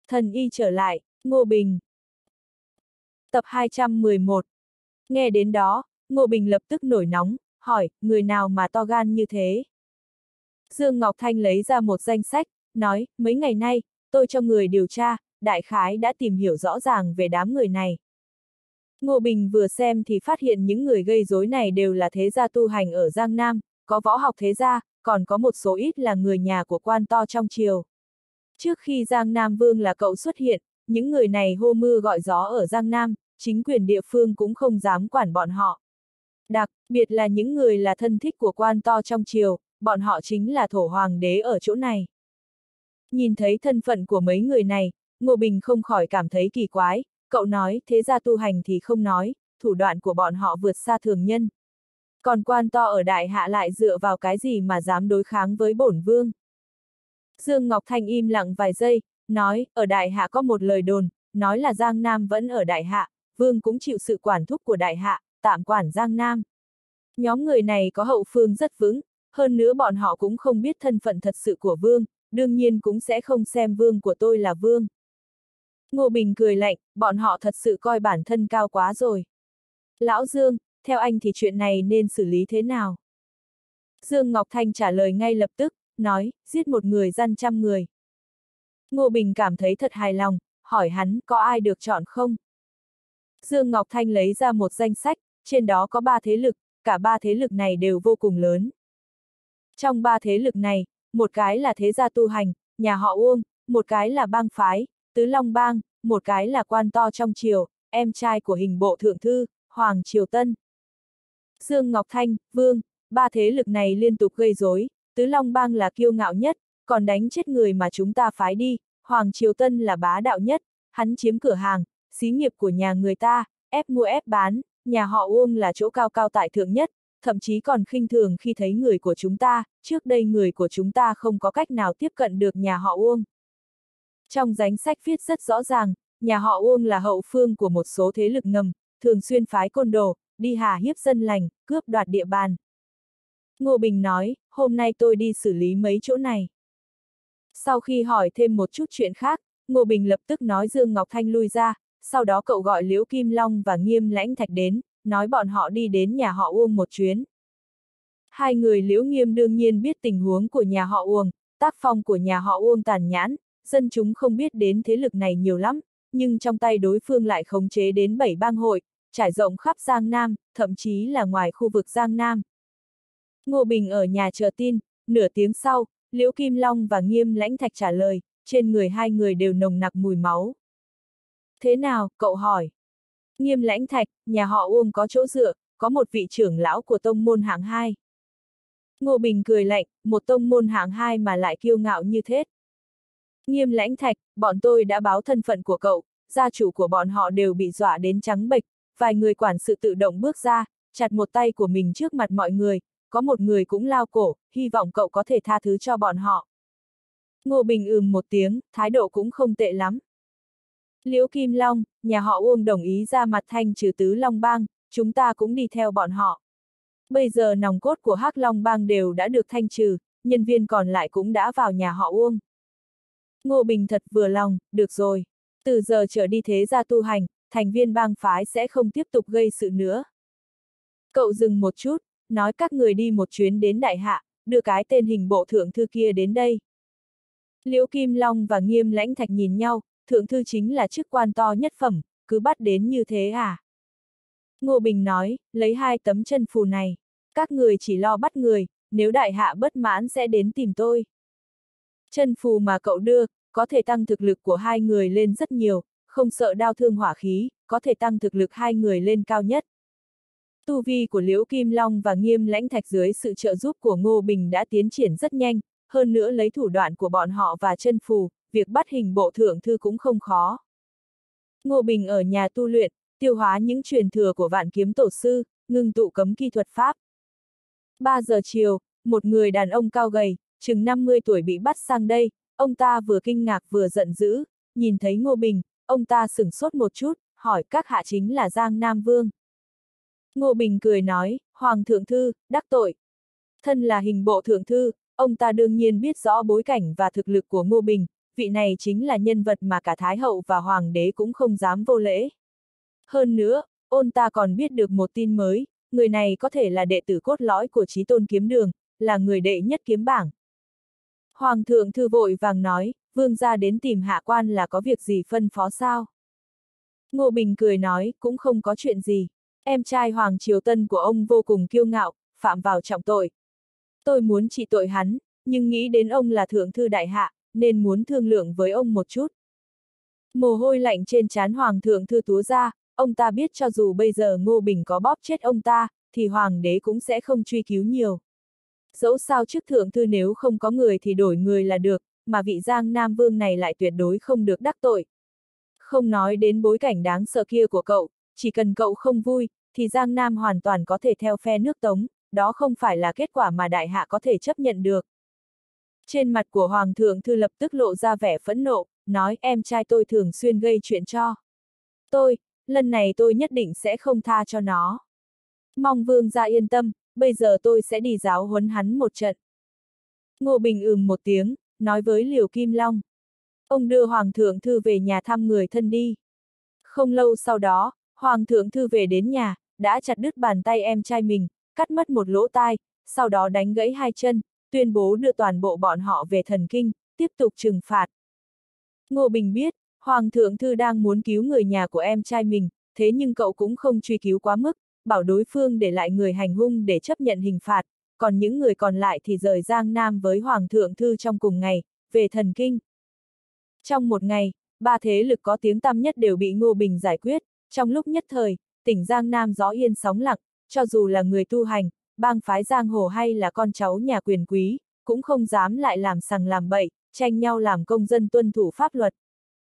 Thần y trở lại, Ngô Bình. Tập 211. Nghe đến đó, Ngô Bình lập tức nổi nóng, hỏi, người nào mà to gan như thế? Dương Ngọc Thanh lấy ra một danh sách, nói, mấy ngày nay, tôi cho người điều tra, đại khái đã tìm hiểu rõ ràng về đám người này. Ngô Bình vừa xem thì phát hiện những người gây rối này đều là thế gia tu hành ở Giang Nam, có võ học thế gia, còn có một số ít là người nhà của quan to trong triều. Trước khi Giang Nam Vương là cậu xuất hiện, những người này hô mưa gọi gió ở Giang Nam, chính quyền địa phương cũng không dám quản bọn họ. Đặc biệt là những người là thân thích của quan to trong triều, bọn họ chính là thổ hoàng đế ở chỗ này. Nhìn thấy thân phận của mấy người này, Ngô Bình không khỏi cảm thấy kỳ quái, cậu nói thế gia tu hành thì không nói, thủ đoạn của bọn họ vượt xa thường nhân. Còn quan to ở đại hạ lại dựa vào cái gì mà dám đối kháng với bổn vương? Dương Ngọc Thanh im lặng vài giây, nói, ở đại hạ có một lời đồn, nói là Giang Nam vẫn ở đại hạ, vương cũng chịu sự quản thúc của đại hạ, tạm quản Giang Nam. Nhóm người này có hậu phương rất vững, hơn nữa bọn họ cũng không biết thân phận thật sự của vương, đương nhiên cũng sẽ không xem vương của tôi là vương. Ngô Bình cười lạnh, bọn họ thật sự coi bản thân cao quá rồi. Lão Dương, theo anh thì chuyện này nên xử lý thế nào? Dương Ngọc Thanh trả lời ngay lập tức, nói, giết một người gian 100 người. Ngô Bình cảm thấy thật hài lòng, hỏi hắn, có ai được chọn không? Dương Ngọc Thanh lấy ra một danh sách, trên đó có 3 thế lực, cả 3 thế lực này đều vô cùng lớn. Trong 3 thế lực này, một cái là thế gia tu hành, nhà họ Uông, một cái là bang phái, Tứ Long Bang, một cái là quan to trong triều, em trai của hình bộ thượng thư, Hoàng Triều Tân. Dương Ngọc Thanh, Vương, 3 thế lực này liên tục gây rối, Tứ Long Bang là kiêu ngạo nhất, còn đánh chết người mà chúng ta phái đi, Hoàng Triều Tân là bá đạo nhất, hắn chiếm cửa hàng, xí nghiệp của nhà người ta, ép mua ép bán, nhà họ Uông là chỗ cao cao tại thượng nhất, thậm chí còn khinh thường khi thấy người của chúng ta, trước đây người của chúng ta không có cách nào tiếp cận được nhà họ Uông. Trong danh sách viết rất rõ ràng, nhà họ Uông là hậu phương của một số thế lực ngầm, thường xuyên phái côn đồ, đi hà hiếp dân lành, cướp đoạt địa bàn. Ngô Bình nói, hôm nay tôi đi xử lý mấy chỗ này. Sau khi hỏi thêm một chút chuyện khác, Ngô Bình lập tức nói Dương Ngọc Thanh lui ra, sau đó cậu gọi Liễu Kim Long và Nghiêm Lãnh Thạch đến, nói bọn họ đi đến nhà họ Uông một chuyến. Hai người Liễu Nghiêm đương nhiên biết tình huống của nhà họ Uông, tác phong của nhà họ Uông tàn nhẫn, dân chúng không biết đến thế lực này nhiều lắm, nhưng trong tay đối phương lại khống chế đến 7 bang hội, trải rộng khắp Giang Nam, thậm chí là ngoài khu vực Giang Nam. Ngô Bình ở nhà chờ tin, nửa tiếng sau, Liễu Kim Long và Nghiêm Lãnh Thạch trả lời, trên người hai người đều nồng nặc mùi máu. Thế nào, cậu hỏi. Nghiêm Lãnh Thạch, nhà họ Uông có chỗ dựa, có một vị trưởng lão của tông môn hạng 2. Ngô Bình cười lạnh, một tông môn hạng 2 mà lại kiêu ngạo như thế. Nghiêm Lãnh Thạch, bọn tôi đã báo thân phận của cậu, gia chủ của bọn họ đều bị dọa đến trắng bệch, vài người quản sự tự động bước ra, chặt một tay của mình trước mặt mọi người, có một người cũng lao cổ, hy vọng cậu có thể tha thứ cho bọn họ. Ngô Bình một tiếng, thái độ cũng không tệ lắm. Liễu Kim Long, nhà họ Uông đồng ý ra mặt thanh trừ Tứ Long Bang, chúng ta cũng đi theo bọn họ. Bây giờ nòng cốt của Hắc Long Bang đều đã được thanh trừ, nhân viên còn lại cũng đã vào nhà họ Uông. Ngô Bình thật vừa lòng, được rồi. Từ giờ trở đi thế gia tu hành, thành viên bang phái sẽ không tiếp tục gây sự nữa. Cậu dừng một chút, nói các người đi một chuyến đến đại hạ, đưa cái tên hình bộ thượng thư kia đến đây. Liễu Kim Long và Nghiêm Lãnh Thạch nhìn nhau, thượng thư chính là chức quan to nhất phẩm, cứ bắt đến như thế à? Ngô Bình nói, lấy 2 tấm chân phù này, các người chỉ lo bắt người, nếu đại hạ bất mãn sẽ đến tìm tôi. Chân phù mà cậu đưa, có thể tăng thực lực của 2 người lên rất nhiều, không sợ đao thương hỏa khí, có thể tăng thực lực 2 người lên cao nhất. Tu vi của Liễu Kim Long và Nghiêm Lãnh Thạch dưới sự trợ giúp của Ngô Bình đã tiến triển rất nhanh, hơn nữa lấy thủ đoạn của bọn họ và chân phù, việc bắt hình bộ thượng thư cũng không khó. Ngô Bình ở nhà tu luyện, tiêu hóa những truyền thừa của Vạn Kiếm Tổ sư, ngưng tụ cấm kỹ thuật pháp. 3 giờ chiều, một người đàn ông cao gầy, chừng 50 tuổi bị bắt sang đây, ông ta vừa kinh ngạc vừa giận dữ, nhìn thấy Ngô Bình, ông ta sửng sốt một chút, hỏi các hạ chính là Giang Nam Vương. Ngô Bình cười nói, Hoàng thượng thư, đắc tội. Thân là hình bộ thượng thư, ông ta đương nhiên biết rõ bối cảnh và thực lực của Ngô Bình, vị này chính là nhân vật mà cả Thái hậu và Hoàng đế cũng không dám vô lễ. Hơn nữa, ôn ta còn biết được một tin mới, người này có thể là đệ tử cốt lõi của Chí Tôn Kiếm Đường, là người đệ nhất kiếm bảng. Hoàng thượng thư vội vàng nói, vương gia đến tìm hạ quan là có việc gì phân phó sao? Ngô Bình cười nói, cũng không có chuyện gì. Em trai Hoàng Triều Tân của ông vô cùng kiêu ngạo, phạm vào trọng tội. Tôi muốn trị tội hắn, nhưng nghĩ đến ông là thượng thư đại hạ, nên muốn thương lượng với ông một chút. Mồ hôi lạnh trên trán Hoàng thượng thư túa ra, ông ta biết cho dù bây giờ Ngô Bình có bóp chết ông ta, thì Hoàng đế cũng sẽ không truy cứu nhiều. Dẫu sao chức thượng thư nếu không có người thì đổi người là được, mà vị Giang Nam Vương này lại tuyệt đối không được đắc tội. Không nói đến bối cảnh đáng sợ kia của cậu, chỉ cần cậu không vui, thì Giang Nam hoàn toàn có thể theo phe nước Tống, đó không phải là kết quả mà đại hạ có thể chấp nhận được. Trên mặt của Hoàng thượng thư lập tức lộ ra vẻ phẫn nộ, nói em trai tôi thường xuyên gây chuyện cho tôi, lần này tôi nhất định sẽ không tha cho nó. Mong vương gia yên tâm, bây giờ tôi sẽ đi giáo huấn hắn một trận. Ngô Bình một tiếng, nói với Liều Kim Long. Ông đưa Hoàng thượng thư về nhà thăm người thân đi. Không lâu sau đó, Hoàng thượng thư về đến nhà, đã chặt đứt bàn tay em trai mình, cắt mất một lỗ tai, sau đó đánh gãy hai chân, tuyên bố đưa toàn bộ bọn họ về thần kinh, tiếp tục trừng phạt. Ngô Bình biết, Hoàng thượng thư đang muốn cứu người nhà của em trai mình, thế nhưng cậu cũng không truy cứu quá mức, bảo đối phương để lại người hành hung để chấp nhận hình phạt, còn những người còn lại thì rời Giang Nam với Hoàng thượng thư trong cùng ngày, về thần kinh. Trong một ngày, ba thế lực có tiếng tăm nhất đều bị Ngô Bình giải quyết, trong lúc nhất thời, tỉnh Giang Nam gió yên sóng lặng, cho dù là người tu hành, bang phái giang hồ hay là con cháu nhà quyền quý, cũng không dám lại làm sằng làm bậy, tranh nhau làm công dân tuân thủ pháp luật.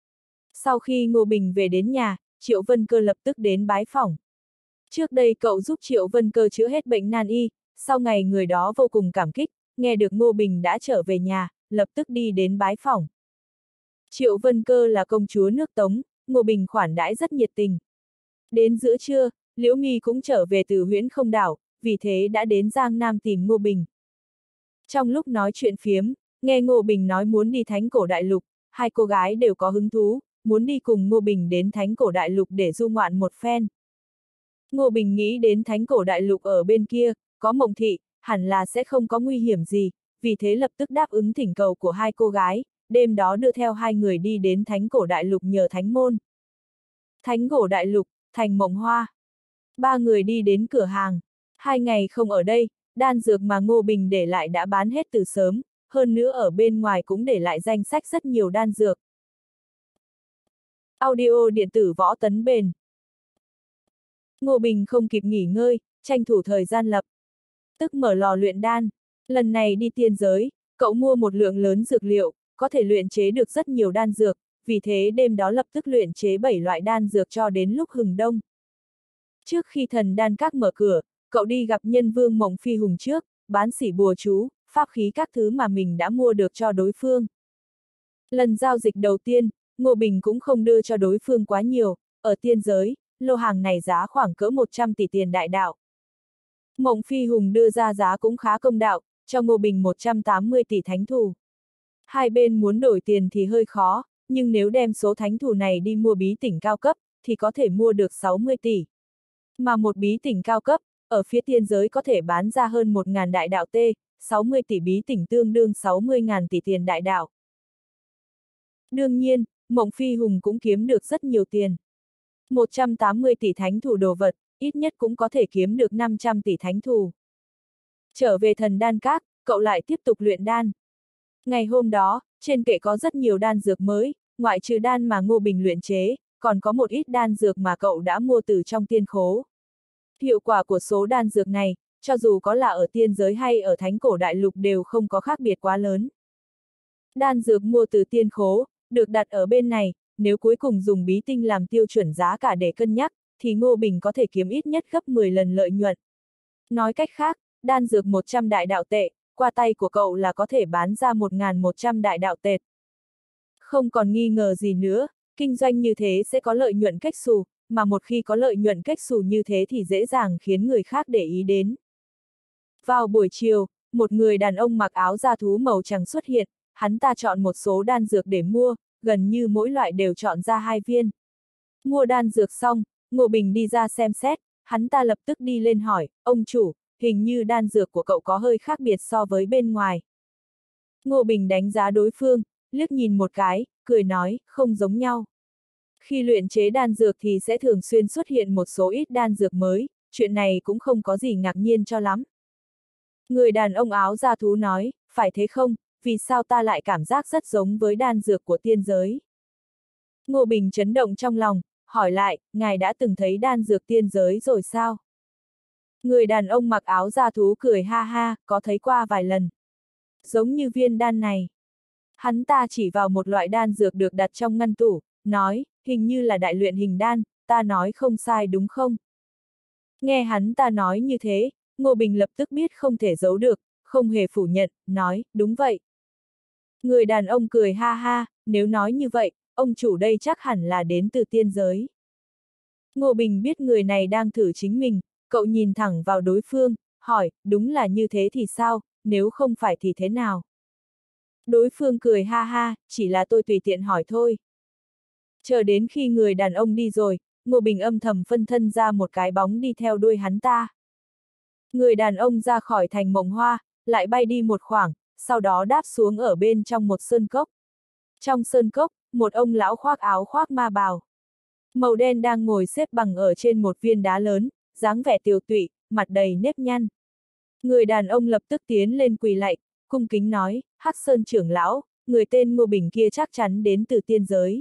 Sau khi Ngô Bình về đến nhà, Triệu Vân Cơ lập tức đến bái phỏng. Trước đây cậu giúp Triệu Vân Cơ chữa hết bệnh nan y, sau ngày người đó vô cùng cảm kích, nghe được Ngô Bình đã trở về nhà, lập tức đi đến bái phỏng. Triệu Vân Cơ là công chúa nước Tống, Ngô Bình khoản đãi rất nhiệt tình. Đến giữa trưa, Liễu Nghi cũng trở về từ Huyễn Không Đảo, vì thế đã đến Giang Nam tìm Ngô Bình. Trong lúc nói chuyện phiếm, nghe Ngô Bình nói muốn đi Thánh Cổ Đại Lục, hai cô gái đều có hứng thú, muốn đi cùng Ngô Bình đến Thánh Cổ Đại Lục để du ngoạn một phen. Ngô Bình nghĩ đến Thánh Cổ Đại Lục ở bên kia, có Mộng Thị, hẳn là sẽ không có nguy hiểm gì, vì thế lập tức đáp ứng thỉnh cầu của hai cô gái, đêm đó đưa theo hai người đi đến Thánh Cổ Đại Lục nhờ Thánh Môn. Thánh Cổ Đại Lục, thành Mộng Hoa. Ba người đi đến cửa hàng. 2 ngày không ở đây, đan dược mà Ngô Bình để lại đã bán hết từ sớm, hơn nữa ở bên ngoài cũng để lại danh sách rất nhiều đan dược. Audio điện tử Võ Tấn Bền. Ngô Bình không kịp nghỉ ngơi, tranh thủ thời gian lập tức mở lò luyện đan. Lần này đi tiên giới, cậu mua một lượng lớn dược liệu, có thể luyện chế được rất nhiều đan dược, vì thế đêm đó lập tức luyện chế 7 loại đan dược cho đến lúc hừng đông. Trước khi thần đan các mở cửa, cậu đi gặp nhân vương Mộng Phi Hùng trước, bán xỉ bùa chú, pháp khí các thứ mà mình đã mua được cho đối phương. Lần giao dịch đầu tiên, Ngô Bình cũng không đưa cho đối phương quá nhiều, ở tiên giới, lô hàng này giá khoảng cỡ 100 tỷ tiền đại đạo. Mộng Phi Hùng đưa ra giá cũng khá công đạo, cho Ngô Bình 180 tỷ thánh thù. Hai bên muốn đổi tiền thì hơi khó, nhưng nếu đem số thánh thù này đi mua bí tỉnh cao cấp, thì có thể mua được 60 tỷ. Mà một bí tỉnh cao cấp, ở phía tiên giới có thể bán ra hơn 1.000 đại đạo tê, 60 tỷ bí tỉnh tương đương 60.000 tỷ tiền đại đạo. Đương nhiên, Mộng Phi Hùng cũng kiếm được rất nhiều tiền. 180 tỷ thánh thù đồ vật, ít nhất cũng có thể kiếm được 500 tỷ thánh thù. Trở về thần đan các, cậu lại tiếp tục luyện đan. Ngày hôm đó, trên kệ có rất nhiều đan dược mới, ngoại trừ đan mà Ngô Bình luyện chế, còn có một ít đan dược mà cậu đã mua từ trong tiên khố. Hiệu quả của số đan dược này, cho dù có là ở tiên giới hay ở Thánh Cổ Đại Lục đều không có khác biệt quá lớn. Đan dược mua từ tiên khố, được đặt ở bên này, nếu cuối cùng dùng bí tinh làm tiêu chuẩn giá cả để cân nhắc, thì Ngô Bình có thể kiếm ít nhất gấp 10 lần lợi nhuận. Nói cách khác, đan dược 100 đại đạo tệ, qua tay của cậu là có thể bán ra 1.100 đại đạo tệ. Không còn nghi ngờ gì nữa, kinh doanh như thế sẽ có lợi nhuận cách xù, mà một khi có lợi nhuận cách xù như thế thì dễ dàng khiến người khác để ý đến. Vào buổi chiều, một người đàn ông mặc áo da thú màu trắng xuất hiện, hắn ta chọn một số đan dược để mua, gần như mỗi loại đều chọn ra 2 viên. Mua đan dược xong, Ngô Bình đi ra xem xét, hắn ta lập tức đi lên hỏi, ông chủ, hình như đan dược của cậu có hơi khác biệt so với bên ngoài. Ngô Bình đánh giá đối phương, liếc nhìn một cái, cười nói, không giống nhau. Khi luyện chế đan dược thì sẽ thường xuyên xuất hiện một số ít đan dược mới, chuyện này cũng không có gì ngạc nhiên cho lắm. Người đàn ông áo da thú nói, phải thế không, vì sao ta lại cảm giác rất giống với đan dược của tiên giới. Ngô Bình chấn động trong lòng, hỏi lại, ngài đã từng thấy đan dược tiên giới rồi sao? Người đàn ông mặc áo da thú cười ha ha, có thấy qua vài lần. Giống như viên đan này. Hắn ta chỉ vào một loại đan dược được đặt trong ngăn tủ, nói, hình như là đại luyện hình đan, ta nói không sai đúng không? Nghe hắn ta nói như thế, Ngô Bình lập tức biết không thể giấu được, không hề phủ nhận, nói, đúng vậy. Người đàn ông cười ha ha, nếu nói như vậy, ông chủ đây chắc hẳn là đến từ tiên giới. Ngô Bình biết người này đang thử chính mình, cậu nhìn thẳng vào đối phương, hỏi, đúng là như thế thì sao, nếu không phải thì thế nào? Đối phương cười ha ha, chỉ là tôi tùy tiện hỏi thôi. Chờ đến khi người đàn ông đi rồi, Ngô Bình âm thầm phân thân ra một cái bóng đi theo đuôi hắn ta. Người đàn ông ra khỏi thành Mộng Hoa, lại bay đi một khoảng, sau đó đáp xuống ở bên trong một sơn cốc. Trong sơn cốc, một ông lão khoác áo khoác ma bào. Màu đen đang ngồi xếp bằng ở trên một viên đá lớn, dáng vẻ tiều tụy, mặt đầy nếp nhăn. Người đàn ông lập tức tiến lên quỳ lạy, cung kính nói, Hắc Sơn trưởng lão, người tên Ngô Bình kia chắc chắn đến từ tiên giới.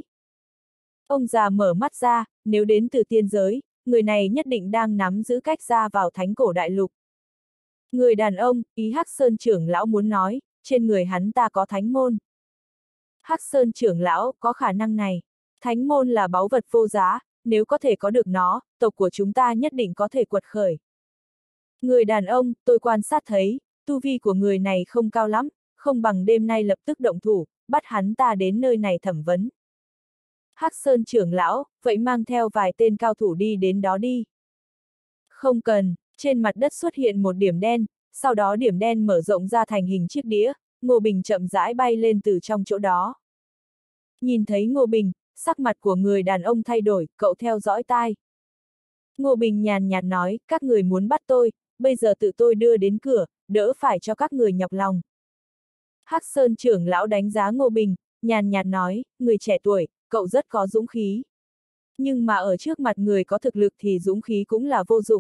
Ông già mở mắt ra, nếu đến từ tiên giới, người này nhất định đang nắm giữ cách ra vào thánh cổ đại lục. Người đàn ông, ý Hắc Sơn trưởng lão muốn nói, trên người hắn ta có thánh môn. Hắc Sơn trưởng lão, có khả năng này. Thánh môn là báu vật vô giá, nếu có thể có được nó, tộc của chúng ta nhất định có thể quật khởi. Người đàn ông, tôi quan sát thấy, tu vi của người này không cao lắm, không bằng đêm nay lập tức động thủ, bắt hắn ta đến nơi này thẩm vấn. Hắc Sơn trưởng lão, vậy mang theo vài tên cao thủ đi đến đó đi. Không cần, trên mặt đất xuất hiện một điểm đen, sau đó điểm đen mở rộng ra thành hình chiếc đĩa, Ngô Bình chậm rãi bay lên từ trong chỗ đó. Nhìn thấy Ngô Bình, sắc mặt của người đàn ông thay đổi, cậu theo dõi tai. Ngô Bình nhàn nhạt nói, các người muốn bắt tôi, bây giờ tự tôi đưa đến cửa, đỡ phải cho các người nhọc lòng. Hắc Sơn trưởng lão đánh giá Ngô Bình, nhàn nhạt nói, người trẻ tuổi, cậu rất có dũng khí. Nhưng mà ở trước mặt người có thực lực thì dũng khí cũng là vô dụng.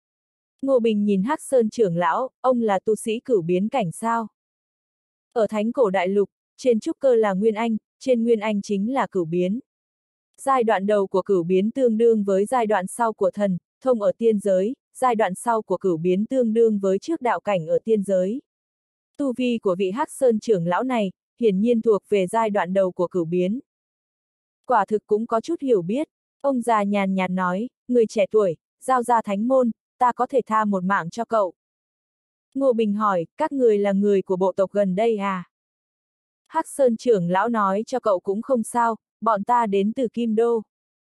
Ngô Bình nhìn Hắc Sơn trưởng lão, ông là tu sĩ cửu biến cảnh sao? Ở thánh cổ đại lục, trên trúc cơ là Nguyên Anh, trên Nguyên Anh chính là cửu biến. Giai đoạn đầu của cửu biến tương đương với giai đoạn sau của thần, thông ở tiên giới, giai đoạn sau của cửu biến tương đương với trước đạo cảnh ở tiên giới. Tu vi của vị Hắc Sơn trưởng lão này, hiển nhiên thuộc về giai đoạn đầu của cửu biến. Quả thực cũng có chút hiểu biết, ông già nhàn nhạt nói, người trẻ tuổi, giao ra thánh môn, ta có thể tha một mạng cho cậu. Ngô Bình hỏi, các người là người của bộ tộc gần đây à? Hắc Sơn trưởng lão nói cho cậu cũng không sao, bọn ta đến từ Kim Đô.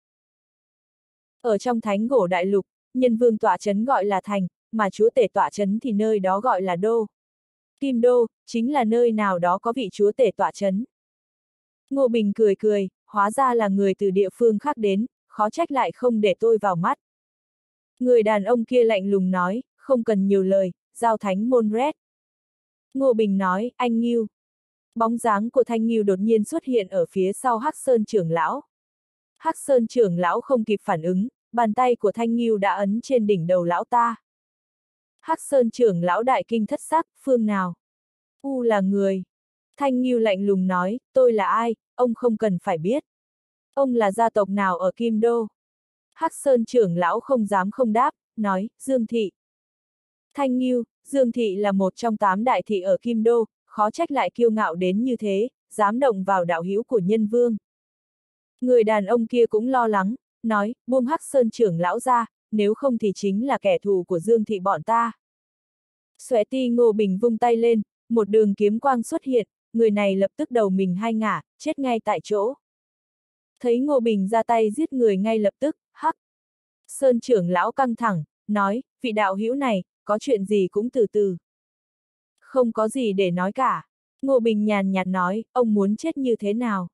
Ở trong thánh cổ đại lục, nhân vương tọa trấn gọi là thành, mà chúa tể tọa trấn thì nơi đó gọi là đô. Kim Đô, chính là nơi nào đó có vị chúa tể tọa trấn. Ngô Bình cười cười, hóa ra là người từ địa phương khác đến, khó trách lại không để tôi vào mắt. Người đàn ông kia lạnh lùng nói, không cần nhiều lời, giao thánh môn red. Ngô Bình nói, anh Ngưu. Bóng dáng của Thanh Ngưu đột nhiên xuất hiện ở phía sau Hắc Sơn trưởng lão. Hắc Sơn trưởng lão không kịp phản ứng, bàn tay của Thanh Ngưu đã ấn trên đỉnh đầu lão ta. Hắc Sơn trưởng lão đại kinh thất sắc, phương nào? U là người. Thanh Ngưu lạnh lùng nói, tôi là ai, ông không cần phải biết. Ông là gia tộc nào ở Kim Đô? Hắc Sơn trưởng lão không dám không đáp, nói, Dương Thị. Thanh Ngưu, Dương Thị là một trong 8 đại thị ở Kim Đô, khó trách lại kiêu ngạo đến như thế, dám động vào đạo hữu của nhân vương. Người đàn ông kia cũng lo lắng, nói, buông Hắc Sơn trưởng lão ra, nếu không thì chính là kẻ thù của Dương Thị bọn ta. Xoẻ ti Ngô Bình vung tay lên, một đường kiếm quang xuất hiện, người này lập tức đầu mình hai ngả, chết ngay tại chỗ. Thấy Ngô Bình ra tay giết người ngay lập tức, Hắc Sơn trưởng lão căng thẳng, nói, vị đạo hữu này, có chuyện gì cũng từ từ. Không có gì để nói cả. Ngô Bình nhàn nhạt nói, ông muốn chết như thế nào?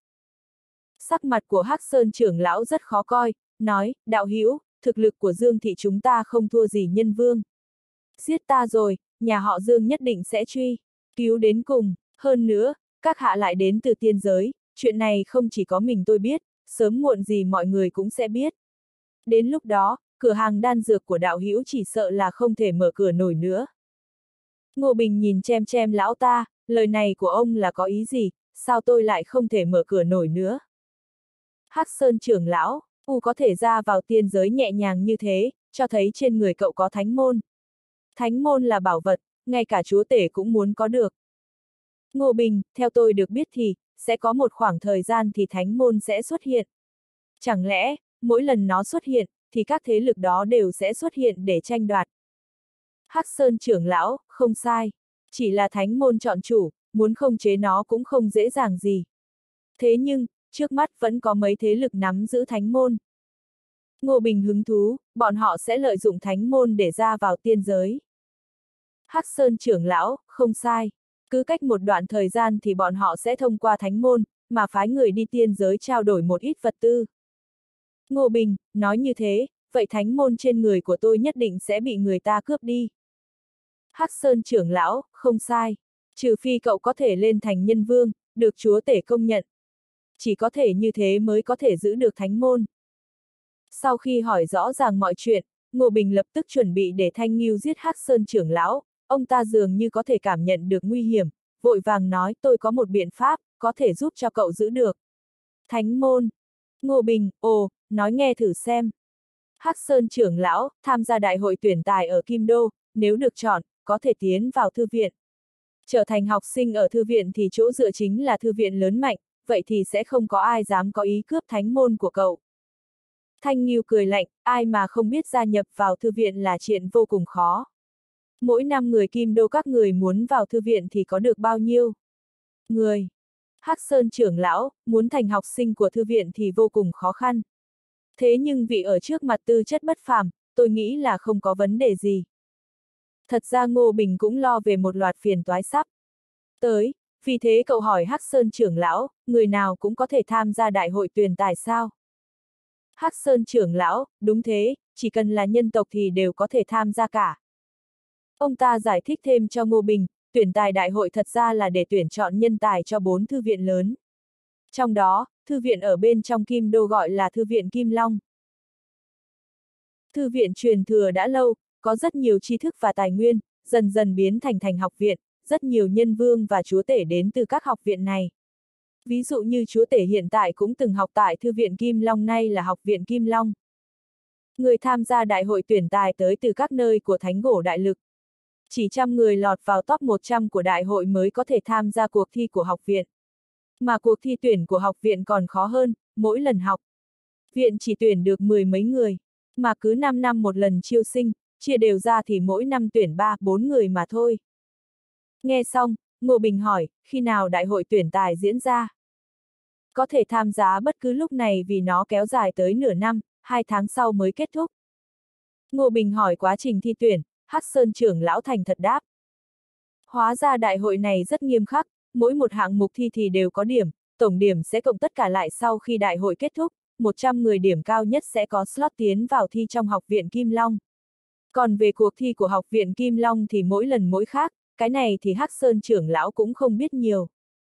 Sắc mặt của Hắc Sơn trưởng lão rất khó coi, nói, đạo hữu, thực lực của Dương thị chúng ta không thua gì Nhân Vương. Giết ta rồi, nhà họ Dương nhất định sẽ truy, cứu đến cùng, hơn nữa, các hạ lại đến từ tiên giới, chuyện này không chỉ có mình tôi biết, sớm muộn gì mọi người cũng sẽ biết. Đến lúc đó, cửa hàng đan dược của đạo hữu chỉ sợ là không thể mở cửa nổi nữa. Ngô Bình nhìn chem lão ta, lời này của ông là có ý gì, sao tôi lại không thể mở cửa nổi nữa? Hắc Sơn trưởng lão, có thể ra vào tiên giới nhẹ nhàng như thế, cho thấy trên người cậu có thánh môn. Thánh môn là bảo vật, ngay cả chúa tể cũng muốn có được. Ngô Bình, theo tôi được biết thì, sẽ có một khoảng thời gian thì thánh môn sẽ xuất hiện. Chẳng lẽ, mỗi lần nó xuất hiện, thì các thế lực đó đều sẽ xuất hiện để tranh đoạt. Hắc Sơn trưởng lão, không sai. Chỉ là thánh môn chọn chủ, muốn khống chế nó cũng không dễ dàng gì. Thế nhưng, trước mắt vẫn có mấy thế lực nắm giữ thánh môn. Ngô Bình hứng thú, bọn họ sẽ lợi dụng thánh môn để ra vào tiên giới. Hắc Sơn trưởng lão, không sai. Cứ cách một đoạn thời gian thì bọn họ sẽ thông qua thánh môn, mà phái người đi tiên giới trao đổi một ít vật tư. Ngô Bình, nói như thế, vậy thánh môn trên người của tôi nhất định sẽ bị người ta cướp đi. Hắc Sơn trưởng lão, không sai. Trừ phi cậu có thể lên thành nhân vương, được chúa tể công nhận. Chỉ có thể như thế mới có thể giữ được thánh môn. Sau khi hỏi rõ ràng mọi chuyện, Ngô Bình lập tức chuẩn bị để Thanh Ngưu giết Hắc Sơn trưởng lão, ông ta dường như có thể cảm nhận được nguy hiểm, vội vàng nói tôi có một biện pháp, có thể giúp cho cậu giữ được. Thánh môn. Ngô Bình, nói nghe thử xem. Hắc Sơn trưởng lão, tham gia đại hội tuyển tài ở Kim Đô, nếu được chọn, có thể tiến vào thư viện. Trở thành học sinh ở thư viện thì chỗ dựa chính là thư viện lớn mạnh, vậy thì sẽ không có ai dám có ý cướp thánh môn của cậu. Thanh Ngưu cười lạnh, ai mà không biết gia nhập vào thư viện là chuyện vô cùng khó. Mỗi năm người Kim Đô các người muốn vào thư viện thì có được bao nhiêu người? Hắc Sơn trưởng lão, muốn thành học sinh của thư viện thì vô cùng khó khăn. Thế nhưng vì ở trước mặt tư chất bất phàm, tôi nghĩ là không có vấn đề gì. Thật ra Ngô Bình cũng lo về một loạt phiền toái sắp tới, vì thế cậu hỏi Hắc Sơn trưởng lão, người nào cũng có thể tham gia đại hội tuyển tài sao? Hắc Sơn trưởng lão, đúng thế, chỉ cần là nhân tộc thì đều có thể tham gia cả. Ông ta giải thích thêm cho Ngô Bình, tuyển tài đại hội thật ra là để tuyển chọn nhân tài cho 4 thư viện lớn. Trong đó, thư viện ở bên trong Kim Đô gọi là Thư viện Kim Long. Thư viện truyền thừa đã lâu, có rất nhiều tri thức và tài nguyên, dần dần biến thành học viện, rất nhiều nhân vương và chúa tể đến từ các học viện này. Ví dụ như chúa tể hiện tại cũng từng học tại Thư viện Kim Long, nay là Học viện Kim Long. Người tham gia đại hội tuyển tài tới từ các nơi của Thánh Gỗ Đại Lực. Chỉ 100 người lọt vào top 100 của đại hội mới có thể tham gia cuộc thi của học viện. Mà cuộc thi tuyển của học viện còn khó hơn, mỗi lần học viện chỉ tuyển được 10 mấy người, mà cứ 5 năm một lần chiêu sinh, chia đều ra thì mỗi năm tuyển 3-4 người mà thôi. Nghe xong, Ngô Bình hỏi, khi nào đại hội tuyển tài diễn ra? Có thể tham gia bất cứ lúc này vì nó kéo dài tới nửa năm, 2 tháng sau mới kết thúc. Ngô Bình hỏi quá trình thi tuyển, Hắc Sơn trưởng lão thành thật đáp. Hóa ra đại hội này rất nghiêm khắc, mỗi một hạng mục thi thì đều có điểm, tổng điểm sẽ cộng tất cả lại sau khi đại hội kết thúc, 100 người điểm cao nhất sẽ có slot tiến vào thi trong Học viện Kim Long. Còn về cuộc thi của Học viện Kim Long thì mỗi lần mỗi khác, cái này thì Hắc Sơn trưởng lão cũng không biết nhiều.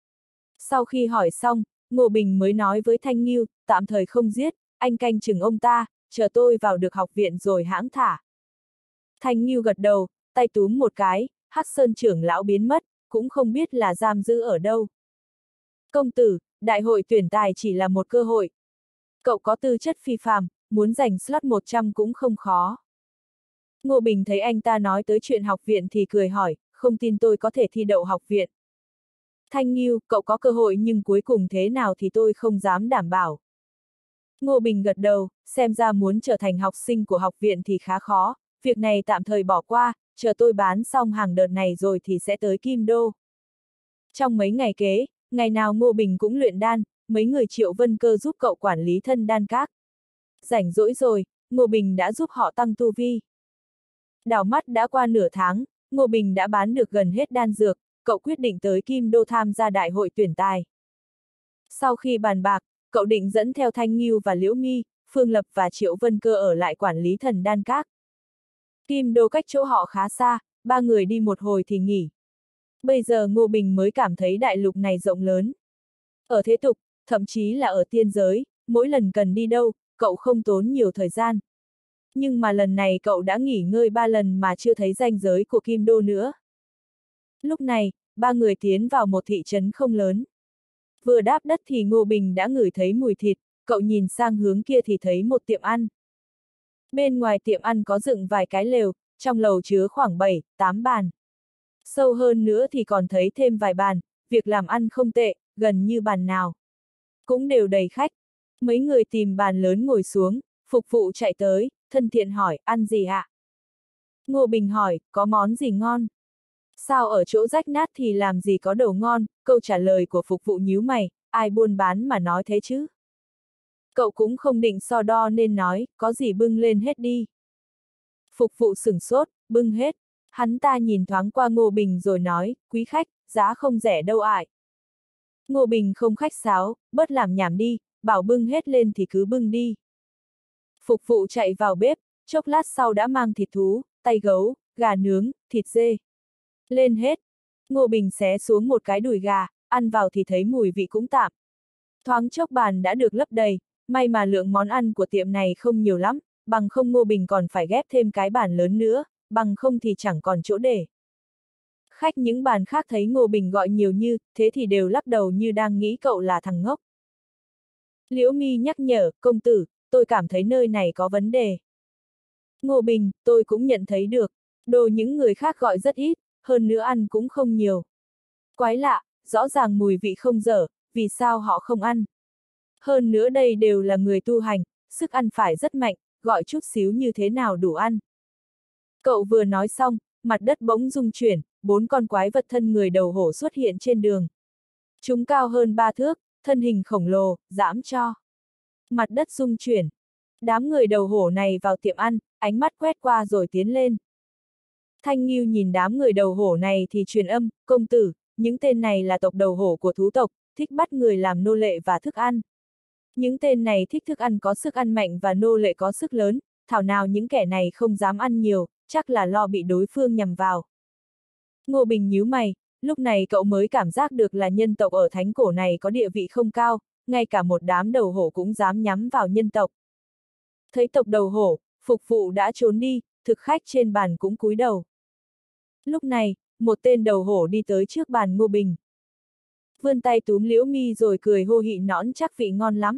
Sau khi hỏi xong, Ngô Bình mới nói với Thanh Ngưu, tạm thời không giết, anh canh chừng ông ta, chờ tôi vào được học viện rồi hãng thả. Thanh Ngưu gật đầu, tay túm một cái, Hắc Sơn trưởng lão biến mất, cũng không biết là giam giữ ở đâu. Công tử, đại hội tuyển tài chỉ là một cơ hội. Cậu có tư chất phi phàm, muốn giành slot 100 cũng không khó. Ngô Bình thấy anh ta nói tới chuyện học viện thì cười hỏi, không tin tôi có thể thi đậu học viện. Thanh Ngưu, cậu có cơ hội nhưng cuối cùng thế nào thì tôi không dám đảm bảo. Ngô Bình gật đầu, xem ra muốn trở thành học sinh của học viện thì khá khó, việc này tạm thời bỏ qua, chờ tôi bán xong hàng đợt này rồi thì sẽ tới Kim Đô. Trong mấy ngày kế, ngày nào Ngô Bình cũng luyện đan, mấy người Triệu Vân Cơ giúp cậu quản lý thân đan các. Rảnh rỗi rồi, Ngô Bình đã giúp họ tăng tu vi. Đảo mắt đã qua nửa tháng, Ngô Bình đã bán được gần hết đan dược, cậu quyết định tới Kim Đô tham gia đại hội tuyển tài. Sau khi bàn bạc, cậu định dẫn theo Thanh Ngưu và Liễu Mi, Phương Lập và Triệu Vân Cơ ở lại quản lý Thần Đan Các. Kim Đô cách chỗ họ khá xa, ba người đi một hồi thì nghỉ. Bây giờ Ngô Bình mới cảm thấy đại lục này rộng lớn. Ở thế tục, thậm chí là ở tiên giới, mỗi lần cần đi đâu, cậu không tốn nhiều thời gian. Nhưng mà lần này cậu đã nghỉ ngơi 3 lần mà chưa thấy ranh giới của Kim Đô nữa. Lúc này, ba người tiến vào một thị trấn không lớn. Vừa đáp đất thì Ngô Bình đã ngửi thấy mùi thịt, cậu nhìn sang hướng kia thì thấy một tiệm ăn. Bên ngoài tiệm ăn có dựng vài cái lều, trong lầu chứa khoảng 7, 8 bàn. Sâu hơn nữa thì còn thấy thêm vài bàn, việc làm ăn không tệ, gần như bàn nào cũng đều đầy khách. Mấy người tìm bàn lớn ngồi xuống, phục vụ chạy tới, thân thiện hỏi, ăn gì ạ? Ngô Bình hỏi, có món gì ngon? Sao ở chỗ rách nát thì làm gì có đồ ngon? Câu trả lời của phục vụ nhíu mày, ai buôn bán mà nói thế chứ? Cậu cũng không định so đo nên nói, có gì bưng lên hết đi. Phục vụ sửng sốt, bưng hết. Hắn ta nhìn thoáng qua Ngô Bình rồi nói, quý khách, giá không rẻ đâu ạ. Ngô Bình không khách sáo, bớt làm nhảm đi, bảo bưng hết lên thì cứ bưng đi. Phục vụ chạy vào bếp, chốc lát sau đã mang thịt thú, tay gấu, gà nướng, thịt dê. Lên hết. Ngô Bình xé xuống một cái đùi gà, ăn vào thì thấy mùi vị cũng tạm. Thoáng chốc bàn đã được lấp đầy, may mà lượng món ăn của tiệm này không nhiều lắm, bằng không Ngô Bình còn phải ghép thêm cái bàn lớn nữa, bằng không thì chẳng còn chỗ để. Khách những bàn khác thấy Ngô Bình gọi nhiều như thế thì đều lắc đầu như đang nghĩ cậu là thằng ngốc. Liễu Mi nhắc nhở, công tử, tôi cảm thấy nơi này có vấn đề. Ngô Bình, tôi cũng nhận thấy được, đồ những người khác gọi rất ít, hơn nữa ăn cũng không nhiều. Quái lạ, rõ ràng mùi vị không dở, vì sao họ không ăn? Hơn nữa đây đều là người tu hành, sức ăn phải rất mạnh, gọi chút xíu như thế nào đủ ăn. Cậu vừa nói xong, mặt đất bỗng rung chuyển, 4 con quái vật thân người đầu hổ xuất hiện trên đường. Chúng cao hơn 3 thước, thân hình khổng lồ, dãm cho. Mặt đất rung chuyển. Đám người đầu hổ này vào tiệm ăn, ánh mắt quét qua rồi tiến lên. Thanh Ngưu nhìn đám người đầu hổ này thì truyền âm, công tử, những tên này là tộc đầu hổ của thú tộc, thích bắt người làm nô lệ và thức ăn. Những tên này thích thức ăn có sức ăn mạnh và nô lệ có sức lớn, thảo nào những kẻ này không dám ăn nhiều, chắc là lo bị đối phương nhằm vào. Ngô Bình nhíu mày, lúc này cậu mới cảm giác được là nhân tộc ở thánh cổ này có địa vị không cao, ngay cả một đám đầu hổ cũng dám nhắm vào nhân tộc. Thấy tộc đầu hổ, phục vụ đã trốn đi, thực khách trên bàn cũng cúi đầu. Lúc này, một tên đầu hổ đi tới trước bàn Ngô Bình. Vươn tay túm Liễu Mi rồi cười hô hị nõn chắc vị ngon lắm.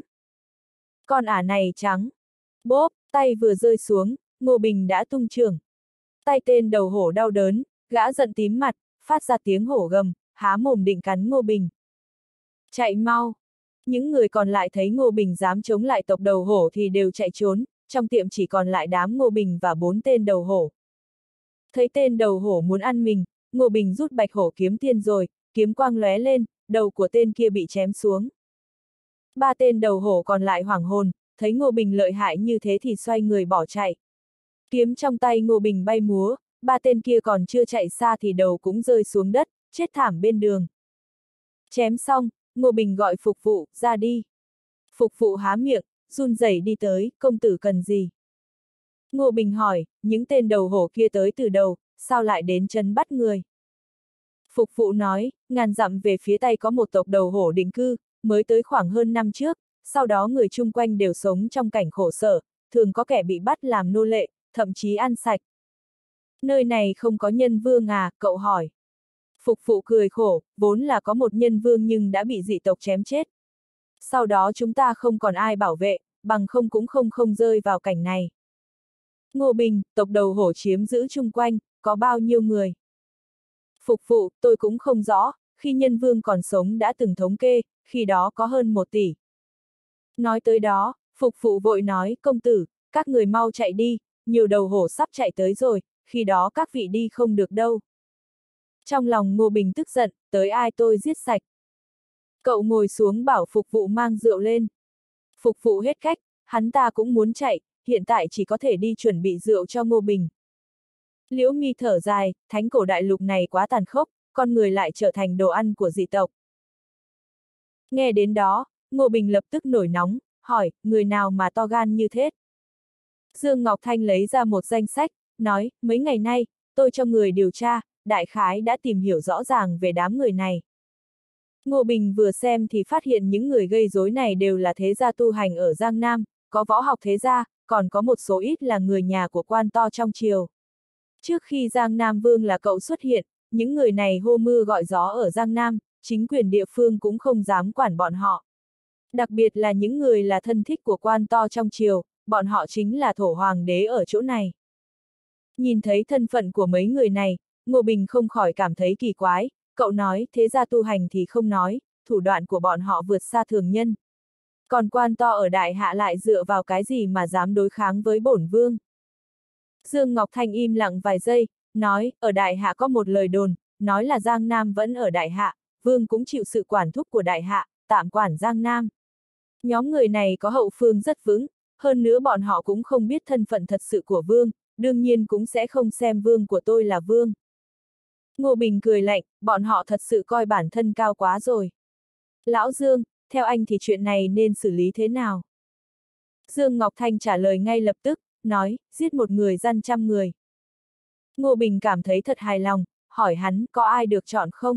Con ả này trắng. Bốp, tay vừa rơi xuống, Ngô Bình đã tung chưởng. Tay tên đầu hổ đau đớn, gã giận tím mặt, phát ra tiếng hổ gầm, há mồm định cắn Ngô Bình. Chạy mau! Những người còn lại thấy Ngô Bình dám chống lại tộc đầu hổ thì đều chạy trốn, trong tiệm chỉ còn lại đám Ngô Bình và 4 tên đầu hổ. Thấy tên đầu hổ muốn ăn mình, Ngô Bình rút bạch hổ kiếm tiên rồi, kiếm quang lóe lên, đầu của tên kia bị chém xuống. 3 tên đầu hổ còn lại hoảng hồn, thấy Ngô Bình lợi hại như thế thì xoay người bỏ chạy. Kiếm trong tay Ngô Bình bay múa, 3 tên kia còn chưa chạy xa thì đầu cũng rơi xuống đất, chết thảm bên đường. Chém xong, Ngô Bình gọi phục vụ, ra đi. Phục vụ há miệng, run rẩy đi tới, công tử cần gì? Ngô Bình hỏi, những tên đầu hổ kia tới từ đầu, sao lại đến trấn bắt người? Phục vụ nói, ngàn dặm về phía Tây có một tộc đầu hổ định cư, mới tới khoảng hơn năm trước, sau đó người chung quanh đều sống trong cảnh khổ sở, thường có kẻ bị bắt làm nô lệ, thậm chí ăn sạch. Nơi này không có nhân vương à, cậu hỏi. Phục vụ cười khổ, vốn là có một nhân vương nhưng đã bị dị tộc chém chết. Sau đó chúng ta không còn ai bảo vệ, bằng không cũng không rơi vào cảnh này. Ngô Bình, tộc đầu hổ chiếm giữ chung quanh, có bao nhiêu người? Phục vụ, tôi cũng không rõ, khi nhân vương còn sống đã từng thống kê, khi đó có hơn 1 tỷ. Nói tới đó, phục vụ vội nói, công tử, các người mau chạy đi, nhiều đầu hổ sắp chạy tới rồi, khi đó các vị đi không được đâu. Trong lòng Ngô Bình tức giận, tới ai tôi giết sạch. Cậu ngồi xuống bảo phục vụ mang rượu lên. Phục vụ hết cách, hắn ta cũng muốn chạy, hiện tại chỉ có thể đi chuẩn bị rượu cho Ngô Bình. Liễu Mi thở dài, thánh cổ đại lục này quá tàn khốc, con người lại trở thành đồ ăn của dị tộc. Nghe đến đó, Ngô Bình lập tức nổi nóng, hỏi, người nào mà to gan như thế? Dương Ngọc Thanh lấy ra một danh sách, nói, mấy ngày nay, tôi cho người điều tra, đại khái đã tìm hiểu rõ ràng về đám người này. Ngô Bình vừa xem thì phát hiện những người gây rối này đều là thế gia tu hành ở Giang Nam, có võ học thế gia, còn có một số ít là người nhà của quan to trong triều. Trước khi Giang Nam Vương là cậu xuất hiện, những người này hô mưa gọi gió ở Giang Nam, chính quyền địa phương cũng không dám quản bọn họ. Đặc biệt là những người là thân thích của quan to trong triều, bọn họ chính là thổ hoàng đế ở chỗ này. Nhìn thấy thân phận của mấy người này, Ngô Bình không khỏi cảm thấy kỳ quái, cậu nói thế gia tu hành thì không nói, thủ đoạn của bọn họ vượt xa thường nhân. Còn quan to ở đại hạ lại dựa vào cái gì mà dám đối kháng với bổn vương? Dương Ngọc Thanh im lặng vài giây, nói, ở đại hạ có một lời đồn, nói là Giang Nam vẫn ở đại hạ, vương cũng chịu sự quản thúc của đại hạ, tạm quản Giang Nam. Nhóm người này có hậu phương rất vững, hơn nữa bọn họ cũng không biết thân phận thật sự của vương, đương nhiên cũng sẽ không xem vương của tôi là vương. Ngô Bình cười lạnh, bọn họ thật sự coi bản thân cao quá rồi. Lão Dương, theo anh thì chuyện này nên xử lý thế nào? Dương Ngọc Thanh trả lời ngay lập tức, nói, giết một người gian 100 người. Ngô Bình cảm thấy thật hài lòng, hỏi hắn, có ai được chọn không?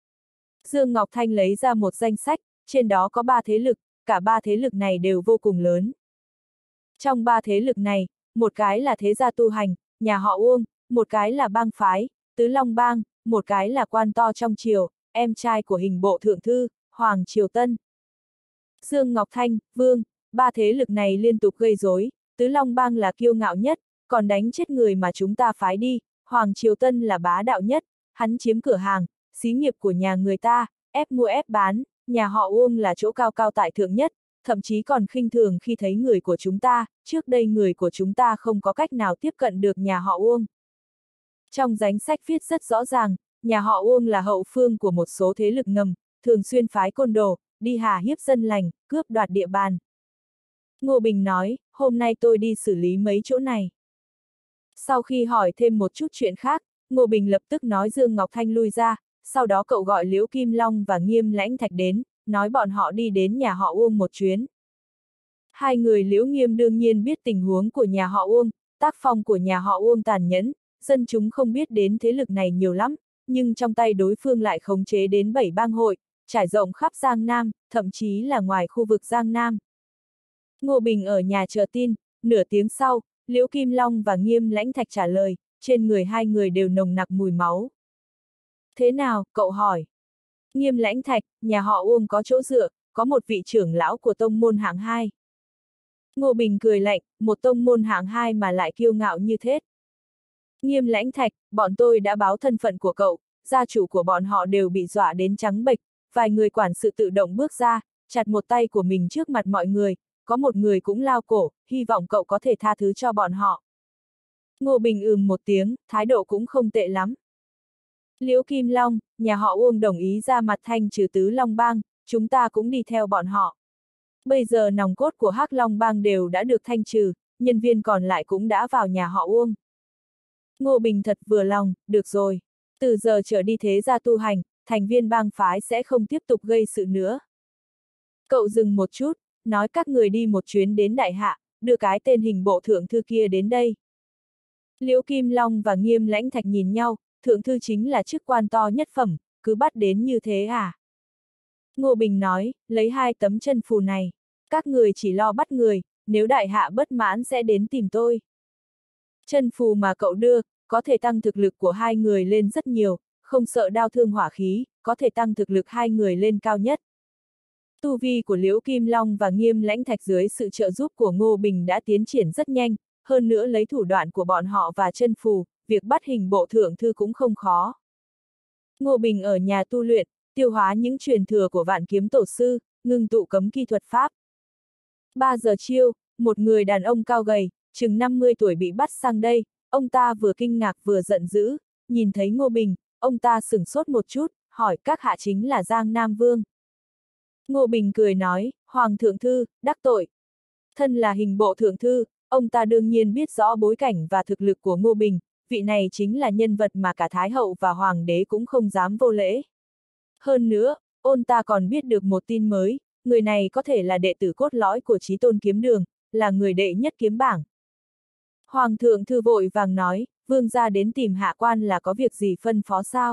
Dương Ngọc Thanh lấy ra một danh sách, trên đó có 3 thế lực, cả 3 thế lực này đều vô cùng lớn. Trong 3 thế lực này, một cái là thế gia tu hành, nhà họ Uông, một cái là bang phái, Tứ Long Bang, một cái là quan to trong triều, em trai của hình bộ thượng thư, Hoàng Triều Tân. Dương Ngọc Thanh, Vương, 3 thế lực này liên tục gây rối, Tứ Long Bang là kiêu ngạo nhất, còn đánh chết người mà chúng ta phái đi, Hoàng Triều Tân là bá đạo nhất, hắn chiếm cửa hàng, xí nghiệp của nhà người ta, ép mua ép bán, nhà họ Uông là chỗ cao cao tại thượng nhất, thậm chí còn khinh thường khi thấy người của chúng ta, trước đây người của chúng ta không có cách nào tiếp cận được nhà họ Uông. Trong danh sách viết rất rõ ràng, nhà họ Uông là hậu phương của một số thế lực ngầm, thường xuyên phái côn đồ, đi hà hiếp dân lành, cướp đoạt địa bàn. Ngô Bình nói, hôm nay tôi đi xử lý mấy chỗ này. Sau khi hỏi thêm một chút chuyện khác, Ngô Bình lập tức nói Dương Ngọc Thanh lui ra, sau đó cậu gọi Liễu Kim Long và Nghiêm Lãnh Thạch đến, nói bọn họ đi đến nhà họ Uông một chuyến. Hai người Liễu Nghiêm đương nhiên biết tình huống của nhà họ Uông, tác phong của nhà họ Uông tàn nhẫn, dân chúng không biết đến thế lực này nhiều lắm, nhưng trong tay đối phương lại khống chế đến 7 bang hội, trải rộng khắp Giang Nam, thậm chí là ngoài khu vực Giang Nam. Ngô Bình ở nhà chờ tin, nửa tiếng sau, Liễu Kim Long và Nghiêm Lãnh Thạch trả lời, trên người hai người đều nồng nặc mùi máu. Thế nào, cậu hỏi. Nghiêm Lãnh Thạch, nhà họ Uông có chỗ dựa, có một vị trưởng lão của tông môn hạng 2. Ngô Bình cười lạnh, một tông môn hạng 2 mà lại kiêu ngạo như thế. Nghiêm Lãnh Thạch, bọn tôi đã báo thân phận của cậu, gia chủ của bọn họ đều bị dọa đến trắng bệch, vài người quản sự tự động bước ra, chặt một tay của mình trước mặt mọi người, có một người cũng lao cổ, hy vọng cậu có thể tha thứ cho bọn họ. Ngô Bình một tiếng, thái độ cũng không tệ lắm. Liễu Kim Long, nhà họ Uông đồng ý ra mặt thanh trừ Tứ Long Bang, chúng ta cũng đi theo bọn họ. Bây giờ nòng cốt của Hắc Long Bang đều đã được thanh trừ, nhân viên còn lại cũng đã vào nhà họ Uông. Ngô Bình thật vừa lòng, được rồi. Từ giờ trở đi thế gia tu hành, thành viên bang phái sẽ không tiếp tục gây sự nữa. Cậu dừng một chút, nói các người đi một chuyến đến đại hạ, đưa cái tên hình bộ thượng thư kia đến đây. Liễu Kim Long và Nghiêm Lãnh Thạch nhìn nhau, thượng thư chính là chức quan to nhất phẩm, cứ bắt đến như thế à? Ngô Bình nói, lấy 2 tấm chân phù này, các người chỉ lo bắt người, nếu đại hạ bất mãn sẽ đến tìm tôi. Chân phù mà cậu đưa, có thể tăng thực lực của 2 người lên rất nhiều, không sợ đao thương hỏa khí, có thể tăng thực lực 2 người lên cao nhất. Tu vi của Liễu Kim Long và Nghiêm Lãnh Thạch dưới sự trợ giúp của Ngô Bình đã tiến triển rất nhanh, hơn nữa lấy thủ đoạn của bọn họ và chân phù, việc bắt hình bộ thượng thư cũng không khó. Ngô Bình ở nhà tu luyện, tiêu hóa những truyền thừa của Vạn Kiếm Tổ sư, ngưng tụ cấm kỹ thuật pháp. 3 giờ chiều, một người đàn ông cao gầy, chừng 50 tuổi bị bắt sang đây, ông ta vừa kinh ngạc vừa giận dữ, nhìn thấy Ngô Bình, ông ta sửng sốt một chút, hỏi các hạ chính là Giang Nam Vương. Ngô Bình cười nói, Hoàng thượng thư, đắc tội. Thân là hình bộ thượng thư, ông ta đương nhiên biết rõ bối cảnh và thực lực của Ngô Bình, vị này chính là nhân vật mà cả Thái hậu và Hoàng đế cũng không dám vô lễ. Hơn nữa, ôn ta còn biết được một tin mới, người này có thể là đệ tử cốt lõi của Chí Tôn Kiếm Đường, là người đệ nhất kiếm bảng. Hoàng thượng thư vội vàng nói, vương gia đến tìm hạ quan là có việc gì phân phó sao?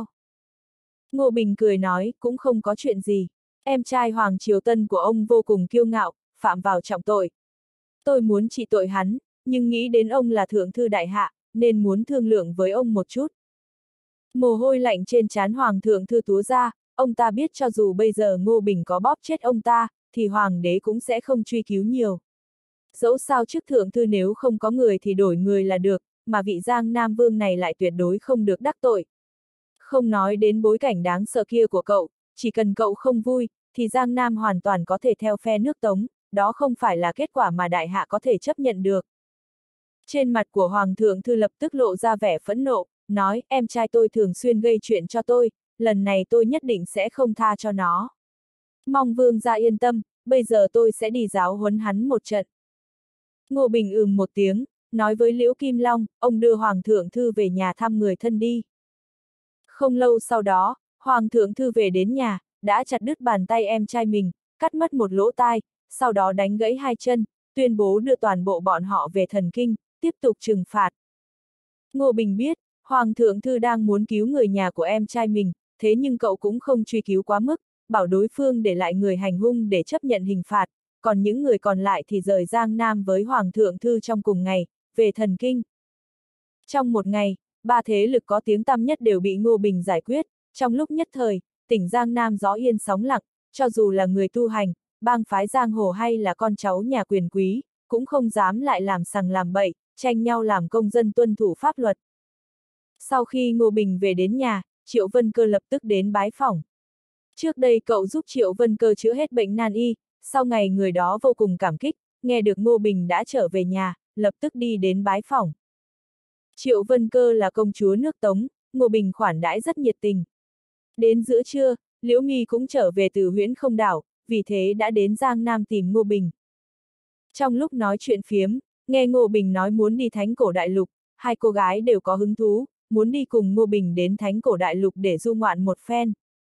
Ngô Bình cười nói, cũng không có chuyện gì. Em trai Hoàng Triều Tân của ông vô cùng kiêu ngạo, phạm vào trọng tội. Tôi muốn trị tội hắn, nhưng nghĩ đến ông là thượng thư đại hạ, nên muốn thương lượng với ông một chút. Mồ hôi lạnh trên trán Hoàng thượng thư túa ra, ông ta biết cho dù bây giờ Ngô Bình có bóp chết ông ta, thì Hoàng đế cũng sẽ không truy cứu nhiều. Dẫu sao chức thượng thư nếu không có người thì đổi người là được, mà vị Giang Nam Vương này lại tuyệt đối không được đắc tội. Không nói đến bối cảnh đáng sợ kia của cậu, chỉ cần cậu không vui, thì Giang Nam hoàn toàn có thể theo phe nước Tống, đó không phải là kết quả mà đại hạ có thể chấp nhận được. Trên mặt của Hoàng thượng thư lập tức lộ ra vẻ phẫn nộ, nói, em trai tôi thường xuyên gây chuyện cho tôi, lần này tôi nhất định sẽ không tha cho nó. Mong vương gia yên tâm, bây giờ tôi sẽ đi giáo huấn hắn một trận. Ngô Bình một tiếng, nói với Liễu Kim Long, ông đưa Hoàng thượng thư về nhà thăm người thân đi. Không lâu sau đó, Hoàng thượng thư về đến nhà, đã chặt đứt bàn tay em trai mình, cắt mất một lỗ tai, sau đó đánh gãy hai chân, tuyên bố đưa toàn bộ bọn họ về thần kinh, tiếp tục trừng phạt. Ngô Bình biết, Hoàng thượng thư đang muốn cứu người nhà của em trai mình, thế nhưng cậu cũng không truy cứu quá mức, bảo đối phương để lại người hành hung để chấp nhận hình phạt, còn những người còn lại thì rời Giang Nam với Hoàng thượng thư trong cùng ngày, về thần kinh. Trong một ngày, ba thế lực có tiếng tăm nhất đều bị Ngô Bình giải quyết, trong lúc nhất thời, tỉnh Giang Nam gió yên sóng lặng, cho dù là người tu hành, bang phái giang hồ hay là con cháu nhà quyền quý, cũng không dám lại làm sằng làm bậy, tranh nhau làm công dân tuân thủ pháp luật. Sau khi Ngô Bình về đến nhà, Triệu Vân Cơ lập tức đến bái phỏng. Trước đây cậu giúp Triệu Vân Cơ chữa hết bệnh nan y, sau ngày người đó vô cùng cảm kích, nghe được Ngô Bình đã trở về nhà, lập tức đi đến bái phỏng. Triệu Vân Cơ là công chúa nước Tống, Ngô Bình khoản đãi rất nhiệt tình. Đến giữa trưa, Liễu Nghi cũng trở về từ Huyễn Không Đảo, vì thế đã đến Giang Nam tìm Ngô Bình. Trong lúc nói chuyện phiếm, nghe Ngô Bình nói muốn đi Thánh Cổ Đại Lục, hai cô gái đều có hứng thú, muốn đi cùng Ngô Bình đến Thánh Cổ Đại Lục để du ngoạn một phen.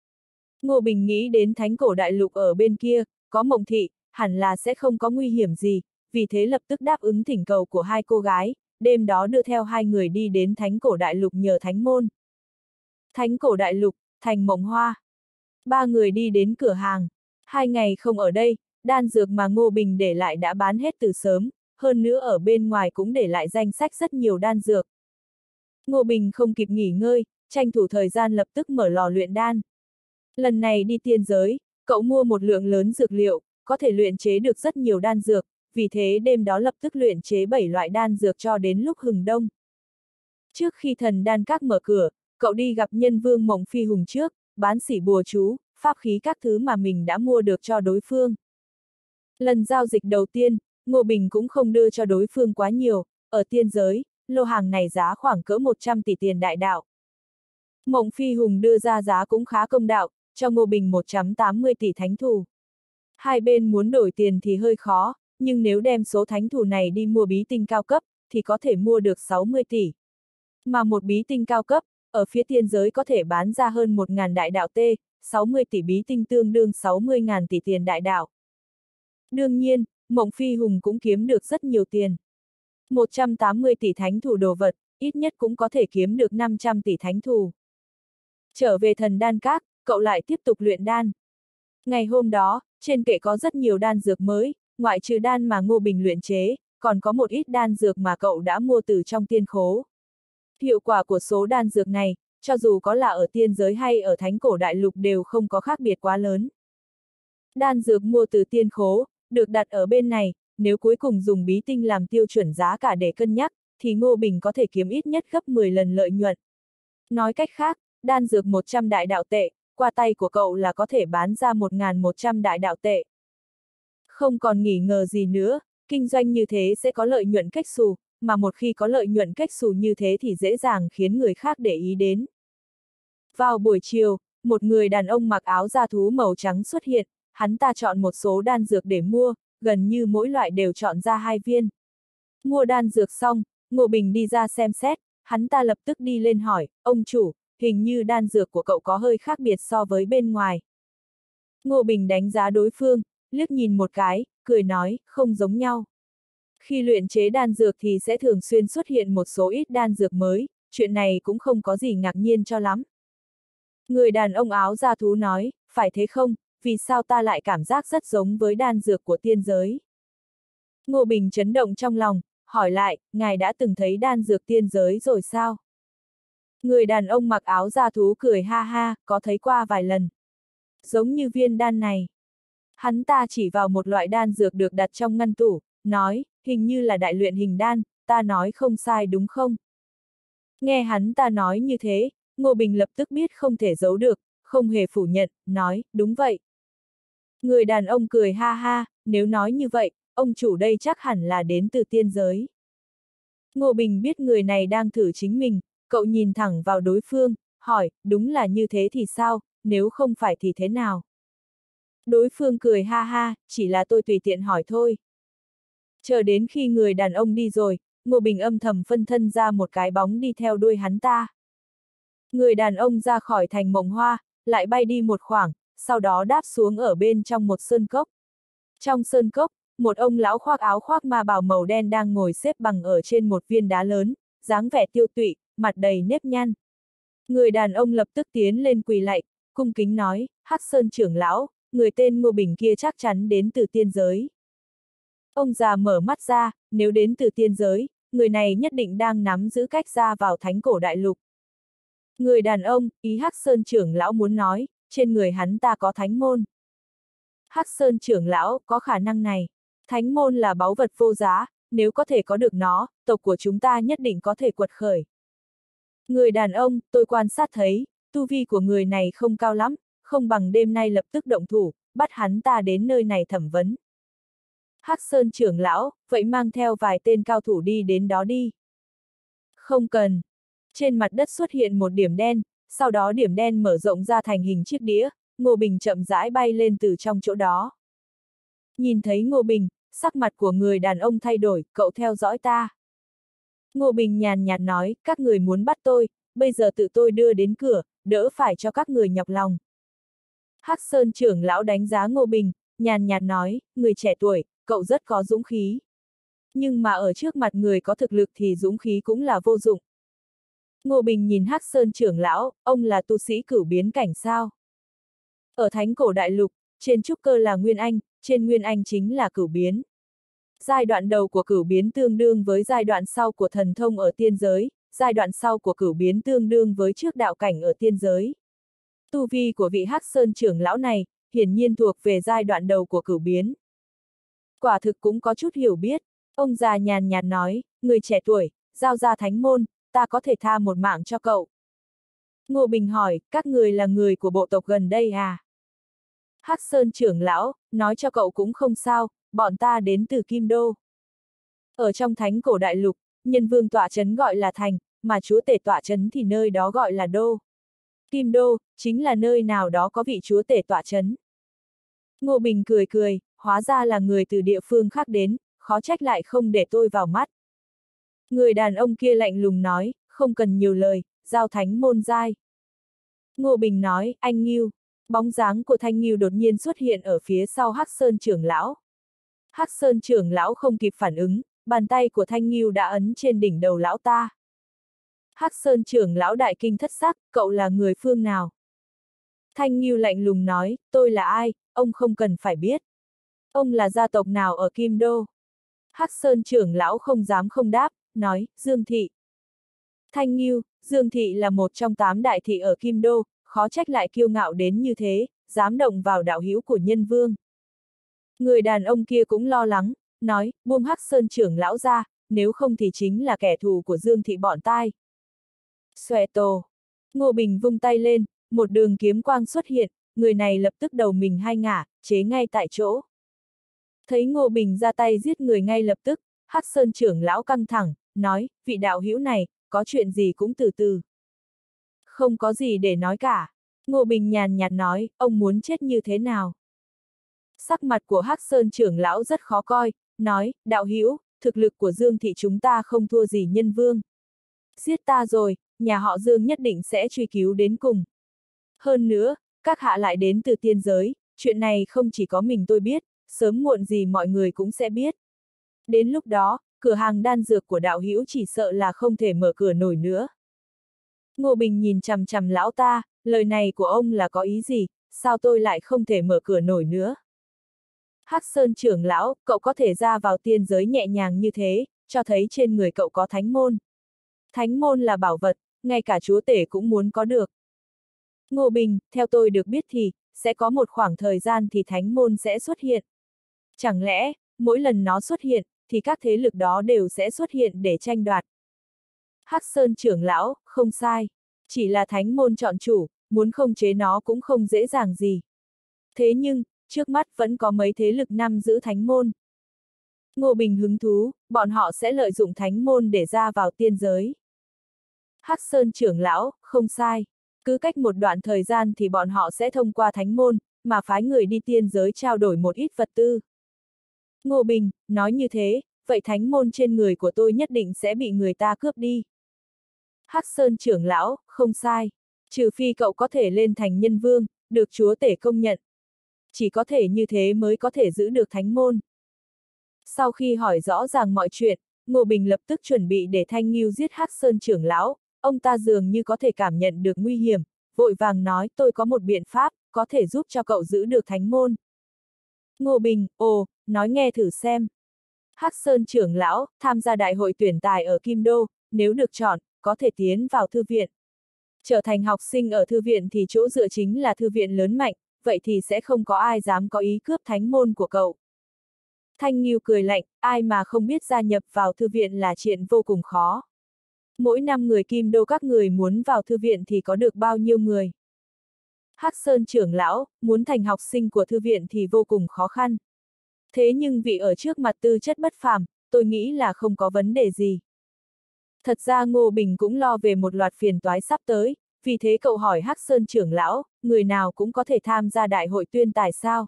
Ngô Bình nghĩ đến Thánh Cổ Đại Lục ở bên kia, có Mộng Thị, hẳn là sẽ không có nguy hiểm gì, vì thế lập tức đáp ứng thỉnh cầu của hai cô gái, đêm đó đưa theo hai người đi đến Thánh Cổ Đại Lục nhờ Thánh Môn. Thánh Cổ Đại Lục, thành Mộng Hoa. Ba người đi đến cửa hàng. 2 ngày không ở đây, đan dược mà Ngô Bình để lại đã bán hết từ sớm, hơn nữa ở bên ngoài cũng để lại danh sách rất nhiều đan dược. Ngô Bình không kịp nghỉ ngơi, tranh thủ thời gian lập tức mở lò luyện đan. Lần này đi tiên giới, cậu mua một lượng lớn dược liệu, có thể luyện chế được rất nhiều đan dược, vì thế đêm đó lập tức luyện chế 7 loại đan dược cho đến lúc hừng đông. Trước khi thần đan các mở cửa, cậu đi gặp nhân vương Mộng Phi Hùng trước, bán xỉ bùa chú, pháp khí các thứ mà mình đã mua được cho đối phương. Lần giao dịch đầu tiên, Ngô Bình cũng không đưa cho đối phương quá nhiều, ở tiên giới, lô hàng này giá khoảng cỡ 100 tỷ tiền đại đạo. Mộng Phi Hùng đưa ra giá cũng khá công đạo, cho Ngô Bình 180 tỷ thánh thù. Hai bên muốn đổi tiền thì hơi khó, nhưng nếu đem số thánh thù này đi mua bí tinh cao cấp, thì có thể mua được 60 tỷ. Mà một bí tinh cao cấp, ở phía tiên giới có thể bán ra hơn 1.000 đại đạo tê, 60 tỷ bí tinh tương đương 60.000 tỷ tiền đại đạo. Đương nhiên, Mộng Phi Hùng cũng kiếm được rất nhiều tiền. 180 tỷ thánh thù đồ vật, ít nhất cũng có thể kiếm được 500 tỷ thánh thù. Trở về thần đan các, cậu lại tiếp tục luyện đan. Ngày hôm đó, trên kệ có rất nhiều đan dược mới, ngoại trừ đan mà Ngô Bình luyện chế, còn có một ít đan dược mà cậu đã mua từ trong tiên khố. Hiệu quả của số đan dược này, cho dù có là ở tiên giới hay ở Thánh Cổ Đại Lục đều không có khác biệt quá lớn. Đan dược mua từ tiên khố, được đặt ở bên này, nếu cuối cùng dùng bí tinh làm tiêu chuẩn giá cả để cân nhắc, thì Ngô Bình có thể kiếm ít nhất gấp 10 lần lợi nhuận. Nói cách khác, đan dược 100 đại đạo tệ, qua tay của cậu là có thể bán ra 1.100 đại đạo tệ. Không còn nghi ngờ gì nữa, kinh doanh như thế sẽ có lợi nhuận cách xù, mà một khi có lợi nhuận cách xù như thế thì dễ dàng khiến người khác để ý đến. Vào buổi chiều, một người đàn ông mặc áo da thú màu trắng xuất hiện, hắn ta chọn một số đan dược để mua, gần như mỗi loại đều chọn ra 2 viên. Mua đan dược xong, Ngô Bình đi ra xem xét, hắn ta lập tức đi lên hỏi, ông chủ, hình như đan dược của cậu có hơi khác biệt so với bên ngoài. Ngô Bình đánh giá đối phương, liếc nhìn một cái, cười nói, không giống nhau. Khi luyện chế đan dược thì sẽ thường xuyên xuất hiện một số ít đan dược mới, chuyện này cũng không có gì ngạc nhiên cho lắm. Người đàn ông áo da thú nói, phải thế không, vì sao ta lại cảm giác rất giống với đan dược của tiên giới. Ngô Bình chấn động trong lòng, hỏi lại, ngài đã từng thấy đan dược tiên giới rồi sao? Người đàn ông mặc áo da thú cười ha ha, có thấy qua vài lần. Giống như viên đan này. Hắn ta chỉ vào một loại đan dược được đặt trong ngăn tủ, nói, hình như là đại luyện hình đan, ta nói không sai đúng không? Nghe hắn ta nói như thế, Ngô Bình lập tức biết không thể giấu được, không hề phủ nhận, nói, đúng vậy. Người đàn ông cười ha ha, nếu nói như vậy, ông chủ đây chắc hẳn là đến từ tiên giới. Ngô Bình biết người này đang thử chính mình, cậu nhìn thẳng vào đối phương, hỏi, đúng là như thế thì sao, nếu không phải thì thế nào? Đối phương cười ha ha, chỉ là tôi tùy tiện hỏi thôi. Chờ đến khi người đàn ông đi rồi, Ngô Bình âm thầm phân thân ra một cái bóng đi theo đuôi hắn ta. Người đàn ông ra khỏi thành Mộng Hoa, lại bay đi một khoảng, sau đó đáp xuống ở bên trong một sơn cốc. Trong sơn cốc, một ông lão khoác áo khoác ma bào màu đen đang ngồi xếp bằng ở trên một viên đá lớn, dáng vẻ tiêu tụy, mặt đầy nếp nhăn. Người đàn ông lập tức tiến lên quỳ lạy, cung kính nói, Hắc Sơn trưởng lão, người tên Ngô Bình kia chắc chắn đến từ tiên giới. Ông già mở mắt ra, nếu đến từ tiên giới, người này nhất định đang nắm giữ cách ra vào thánh cổ đại lục. Người đàn ông, ý Hắc Sơn trưởng lão muốn nói, trên người hắn ta có thánh môn. Hắc Sơn trưởng lão, có khả năng này. Thánh môn là báu vật vô giá, nếu có thể có được nó, tộc của chúng ta nhất định có thể quật khởi. Người đàn ông, tôi quan sát thấy, tu vi của người này không cao lắm, không bằng đêm nay lập tức động thủ, bắt hắn ta đến nơi này thẩm vấn. Hắc Sơn trưởng lão, vậy mang theo vài tên cao thủ đi đến đó đi. Không cần. Trên mặt đất xuất hiện một điểm đen, sau đó điểm đen mở rộng ra thành hình chiếc đĩa, Ngô Bình chậm rãi bay lên từ trong chỗ đó. Nhìn thấy Ngô Bình, sắc mặt của người đàn ông thay đổi, cậu theo dõi ta. Ngô Bình nhàn nhạt nói, các người muốn bắt tôi, bây giờ tự tôi đưa đến cửa, đỡ phải cho các người nhọc lòng. Hắc Sơn trưởng lão đánh giá Ngô Bình, nhàn nhạt nói, người trẻ tuổi, cậu rất có dũng khí. Nhưng mà ở trước mặt người có thực lực thì dũng khí cũng là vô dụng. Ngô Bình nhìn Hắc Sơn trưởng lão, ông là tu sĩ cửu biến cảnh sao? Ở Thánh Cổ Đại Lục, trên trúc cơ là Nguyên Anh, trên Nguyên Anh chính là cửu biến. Giai đoạn đầu của cửu biến tương đương với giai đoạn sau của thần thông ở tiên giới, giai đoạn sau của cửu biến tương đương với trước đạo cảnh ở tiên giới. Tu vi của vị Hắc Sơn trưởng lão này, hiển nhiên thuộc về giai đoạn đầu của cửu biến. Quả thực cũng có chút hiểu biết, ông già nhàn nhạt nói, người trẻ tuổi, giao ra thánh môn, ta có thể tha một mạng cho cậu. Ngô Bình hỏi, các người là người của bộ tộc gần đây à? Hắc Sơn trưởng lão, nói cho cậu cũng không sao, bọn ta đến từ Kim Đô. Ở trong Thánh Cổ Đại Lục, nhân vương tọa trấn gọi là thành, mà chúa tể tọa trấn thì nơi đó gọi là đô. Kim Đô, chính là nơi nào đó có vị chúa tể tọa trấn. Ngô Bình cười cười, hóa ra là người từ địa phương khác đến, khó trách lại không để tôi vào mắt. Người đàn ông kia lạnh lùng nói, không cần nhiều lời, giao thánh môn giai. Ngô Bình nói, anh Ngưu. Bóng dáng của Thanh Ngưu đột nhiên xuất hiện ở phía sau Hắc Sơn trưởng lão. Hắc Sơn trưởng lão không kịp phản ứng, bàn tay của Thanh Ngưu đã ấn trên đỉnh đầu lão ta. Hắc Sơn trưởng lão đại kinh thất sắc, cậu là người phương nào? Thanh Ngưu lạnh lùng nói, tôi là ai, ông không cần phải biết. Ông là gia tộc nào ở Kim Đô? Hắc Sơn trưởng lão không dám không đáp, nói, Dương Thị. Thanh Ngưu, Dương Thị là một trong 8 đại thị ở Kim Đô, khó trách lại kiêu ngạo đến như thế, dám động vào đạo hữu của nhân vương. Người đàn ông kia cũng lo lắng, nói, buông Hắc Sơn trưởng lão ra, nếu không thì chính là kẻ thù của Dương Thị bọn tai. Xòe tổ. Ngô Bình vung tay lên, một đường kiếm quang xuất hiện, người này lập tức đầu mình hai ngả, chế ngay tại chỗ. Thấy Ngô Bình ra tay giết người ngay lập tức, Hắc Sơn trưởng lão căng thẳng, nói, vị đạo hữu này, có chuyện gì cũng từ từ. Không có gì để nói cả. Ngô Bình nhàn nhạt nói, ông muốn chết như thế nào? Sắc mặt của Hắc Sơn trưởng lão rất khó coi, nói, đạo hữu, thực lực của Dương Thị chúng ta không thua gì nhân vương. Giết ta rồi, nhà họ Dương nhất định sẽ truy cứu đến cùng. Hơn nữa, các hạ lại đến từ tiên giới, chuyện này không chỉ có mình tôi biết, sớm muộn gì mọi người cũng sẽ biết. Đến lúc đó, cửa hàng đan dược của đạo hữu chỉ sợ là không thể mở cửa nổi nữa. Ngô Bình nhìn chằm chằm lão ta, lời này của ông là có ý gì, sao tôi lại không thể mở cửa nổi nữa? Hắc Sơn trưởng lão, cậu có thể ra vào tiên giới nhẹ nhàng như thế, cho thấy trên người cậu có thánh môn. Thánh môn là bảo vật, ngay cả chúa tể cũng muốn có được. Ngô Bình, theo tôi được biết thì, sẽ có một khoảng thời gian thì thánh môn sẽ xuất hiện. Chẳng lẽ, mỗi lần nó xuất hiện, thì các thế lực đó đều sẽ xuất hiện để tranh đoạt. Hắc Sơn trưởng lão, không sai. Chỉ là thánh môn chọn chủ, muốn khống chế nó cũng không dễ dàng gì. Thế nhưng, trước mắt vẫn có mấy thế lực nắm giữ thánh môn. Ngô Bình hứng thú, bọn họ sẽ lợi dụng thánh môn để ra vào tiên giới. Hắc Sơn trưởng lão, không sai. Cứ cách một đoạn thời gian thì bọn họ sẽ thông qua thánh môn, mà phái người đi tiên giới trao đổi một ít vật tư. Ngô Bình, nói như thế, vậy thánh môn trên người của tôi nhất định sẽ bị người ta cướp đi. Hắc Sơn trưởng lão, không sai. Trừ phi cậu có thể lên thành nhân vương, được chúa tể công nhận. Chỉ có thể như thế mới có thể giữ được thánh môn. Sau khi hỏi rõ ràng mọi chuyện, Ngô Bình lập tức chuẩn bị để Thanh Ngưu giết Hắc Sơn trưởng lão, ông ta dường như có thể cảm nhận được nguy hiểm, vội vàng nói tôi có một biện pháp, có thể giúp cho cậu giữ được thánh môn. Ngô Bình, ồ, nói nghe thử xem. Hắc Sơn trưởng lão, tham gia đại hội tuyển tài ở Kim Đô, nếu được chọn, có thể tiến vào thư viện. Trở thành học sinh ở thư viện thì chỗ dựa chính là thư viện lớn mạnh, vậy thì sẽ không có ai dám có ý cướp thánh môn của cậu. Thanh Ngưu cười lạnh, ai mà không biết gia nhập vào thư viện là chuyện vô cùng khó. Mỗi năm người Kim Đô các người muốn vào thư viện thì có được bao nhiêu người? Hắc Sơn trưởng lão, muốn thành học sinh của thư viện thì vô cùng khó khăn. Thế nhưng vị ở trước mặt tư chất bất phàm, tôi nghĩ là không có vấn đề gì. Thật ra Ngô Bình cũng lo về một loạt phiền toái sắp tới, vì thế cậu hỏi Hắc Sơn trưởng lão, người nào cũng có thể tham gia đại hội tuyên tài sao?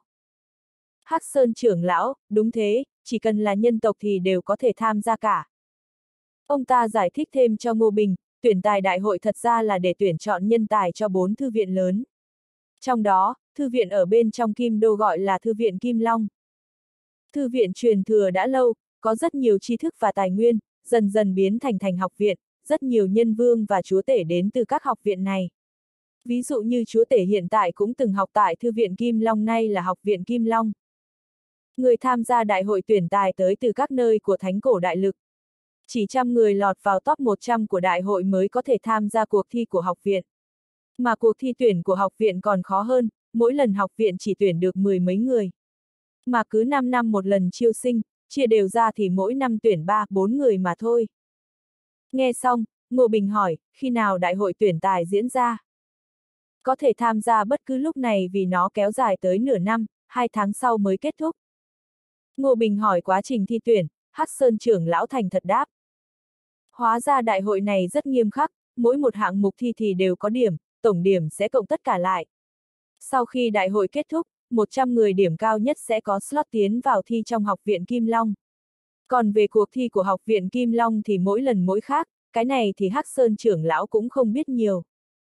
Hắc Sơn trưởng lão, đúng thế, chỉ cần là nhân tộc thì đều có thể tham gia cả. Ông ta giải thích thêm cho Ngô Bình, tuyển tài đại hội thật ra là để tuyển chọn nhân tài cho 4 thư viện lớn. Trong đó, thư viện ở bên trong Kim Đô gọi là Thư viện Kim Long. Thư viện truyền thừa đã lâu, có rất nhiều tri thức và tài nguyên, dần dần biến thành học viện, rất nhiều nhân vương và chúa tể đến từ các học viện này. Ví dụ như chúa tể hiện tại cũng từng học tại Thư viện Kim Long, nay là Học viện Kim Long. Người tham gia đại hội tuyển tài tới từ các nơi của Thánh cổ đại lục. Chỉ 100 người lọt vào top 100 của đại hội mới có thể tham gia cuộc thi của học viện. Mà cuộc thi tuyển của học viện còn khó hơn, mỗi lần học viện chỉ tuyển được 10 mấy người. Mà cứ 5 năm một lần chiêu sinh, chia đều ra thì mỗi năm tuyển 3-4 người mà thôi. Nghe xong, Ngô Bình hỏi, khi nào đại hội tuyển tài diễn ra? Có thể tham gia bất cứ lúc này vì nó kéo dài tới nửa năm, 2 tháng sau mới kết thúc. Ngô Bình hỏi quá trình thi tuyển, Hắc Sơn trưởng lão thành thật đáp. Hóa ra đại hội này rất nghiêm khắc, mỗi một hạng mục thi thì đều có điểm, tổng điểm sẽ cộng tất cả lại. Sau khi đại hội kết thúc, 100 người điểm cao nhất sẽ có slot tiến vào thi trong Học viện Kim Long. Còn về cuộc thi của Học viện Kim Long thì mỗi lần mỗi khác, cái này thì Hắc Sơn trưởng lão cũng không biết nhiều.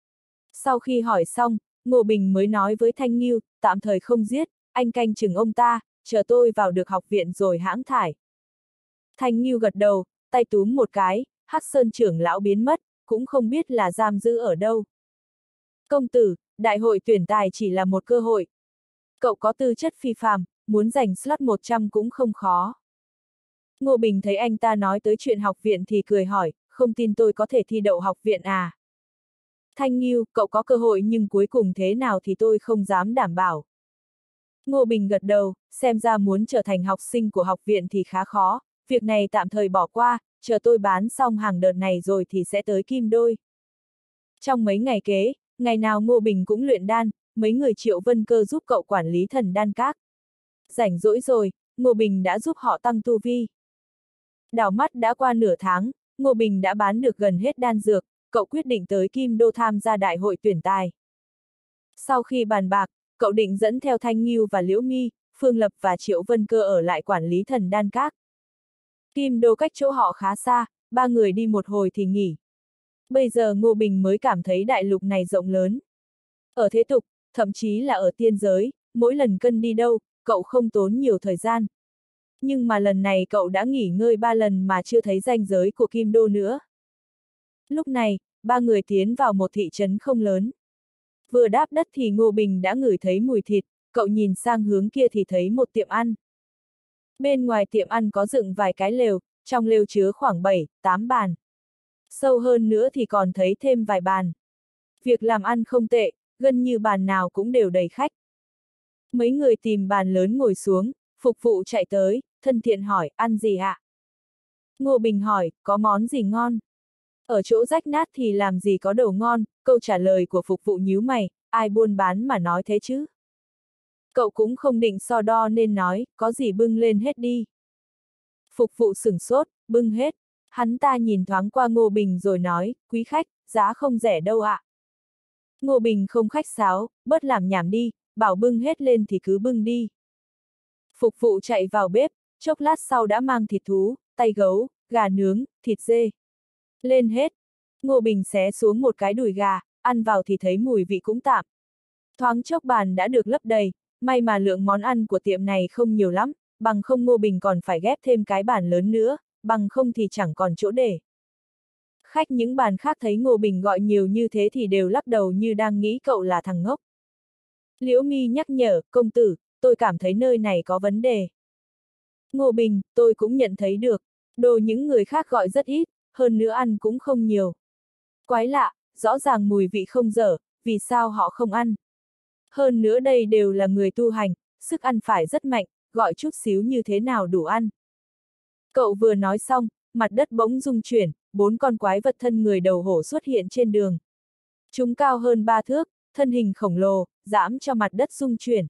Sau khi hỏi xong, Ngô Bình mới nói với Thanh Ngưu, tạm thời không giết, anh canh chừng ông ta, chờ tôi vào được học viện rồi hãng thải. Thanh Ngưu gật đầu, tay túm một cái, Hắc Sơn trưởng lão biến mất, cũng không biết là giam giữ ở đâu. Công tử, đại hội tuyển tài chỉ là một cơ hội. Cậu có tư chất phi phàm, muốn giành slot 100 cũng không khó. Ngô Bình thấy anh ta nói tới chuyện học viện thì cười hỏi, không tin tôi có thể thi đậu học viện à? Thanh Ngưu, cậu có cơ hội nhưng cuối cùng thế nào thì tôi không dám đảm bảo. Ngô Bình gật đầu, xem ra muốn trở thành học sinh của học viện thì khá khó, việc này tạm thời bỏ qua, chờ tôi bán xong hàng đợt này rồi thì sẽ tới Kim Đôi. Trong mấy ngày kế, ngày nào Ngô Bình cũng luyện đan, mấy người Triệu Vân Cơ giúp cậu quản lý thần đan các. Rảnh rỗi rồi, Ngô Bình đã giúp họ tăng tu vi. Đảo mắt đã qua nửa tháng, Ngô Bình đã bán được gần hết đan dược, cậu quyết định tới Kim Đô tham gia đại hội tuyển tài. Sau khi bàn bạc, cậu định dẫn theo Thanh Ngưu và Liễu My, Phương Lập và Triệu Vân Cơ ở lại quản lý thần đan các. Kim Đô cách chỗ họ khá xa, 3 người đi một hồi thì nghỉ. Bây giờ Ngô Bình mới cảm thấy đại lục này rộng lớn. Ở thế tục, thậm chí là ở tiên giới, mỗi lần cân đi đâu, cậu không tốn nhiều thời gian. Nhưng mà lần này cậu đã nghỉ ngơi 3 lần mà chưa thấy ranh giới của Kim Đô nữa. Lúc này, ba người tiến vào một thị trấn không lớn. Vừa đáp đất thì Ngô Bình đã ngửi thấy mùi thịt, cậu nhìn sang hướng kia thì thấy một tiệm ăn. Bên ngoài tiệm ăn có dựng vài cái lều, trong lều chứa khoảng 7, 8 bàn. Sâu hơn nữa thì còn thấy thêm vài bàn. Việc làm ăn không tệ, gần như bàn nào cũng đều đầy khách. Mấy người tìm bàn lớn ngồi xuống, phục vụ chạy tới, thân thiện hỏi, ăn gì ạ? Ngô Bình hỏi, có món gì ngon? Ở chỗ rách nát thì làm gì có đồ ngon, câu trả lời của phục vụ nhíu mày, ai buôn bán mà nói thế chứ? Cậu cũng không định so đo nên nói, có gì bưng lên hết đi. Phục vụ sửng sốt, bưng hết. Hắn ta nhìn thoáng qua Ngô Bình rồi nói, quý khách, giá không rẻ đâu ạ. Ngô Bình không khách sáo, bớt làm nhảm đi, bảo bưng hết lên thì cứ bưng đi. Phục vụ chạy vào bếp, chốc lát sau đã mang thịt thú, tay gấu, gà nướng, thịt dê. Lên hết. Ngô Bình xé xuống một cái đùi gà, ăn vào thì thấy mùi vị cũng tạm. Thoáng chốc bàn đã được lấp đầy, may mà lượng món ăn của tiệm này không nhiều lắm, bằng không Ngô Bình còn phải ghép thêm cái bàn lớn nữa, bằng không thì chẳng còn chỗ để. Khách những bàn khác thấy Ngô Bình gọi nhiều như thế thì đều lắc đầu như đang nghĩ cậu là thằng ngốc. Liễu Mi nhắc nhở, công tử, tôi cảm thấy nơi này có vấn đề. Ngô Bình, tôi cũng nhận thấy được, đồ những người khác gọi rất ít, hơn nữa ăn cũng không nhiều. Quái lạ, rõ ràng mùi vị không dở, vì sao họ không ăn? Hơn nữa đây đều là người tu hành, sức ăn phải rất mạnh, gọi chút xíu như thế nào đủ ăn. Cậu vừa nói xong, mặt đất bỗng rung chuyển, 4 con quái vật thân người đầu hổ xuất hiện trên đường. Chúng cao hơn 3 thước, thân hình khổng lồ, giãm cho mặt đất rung chuyển.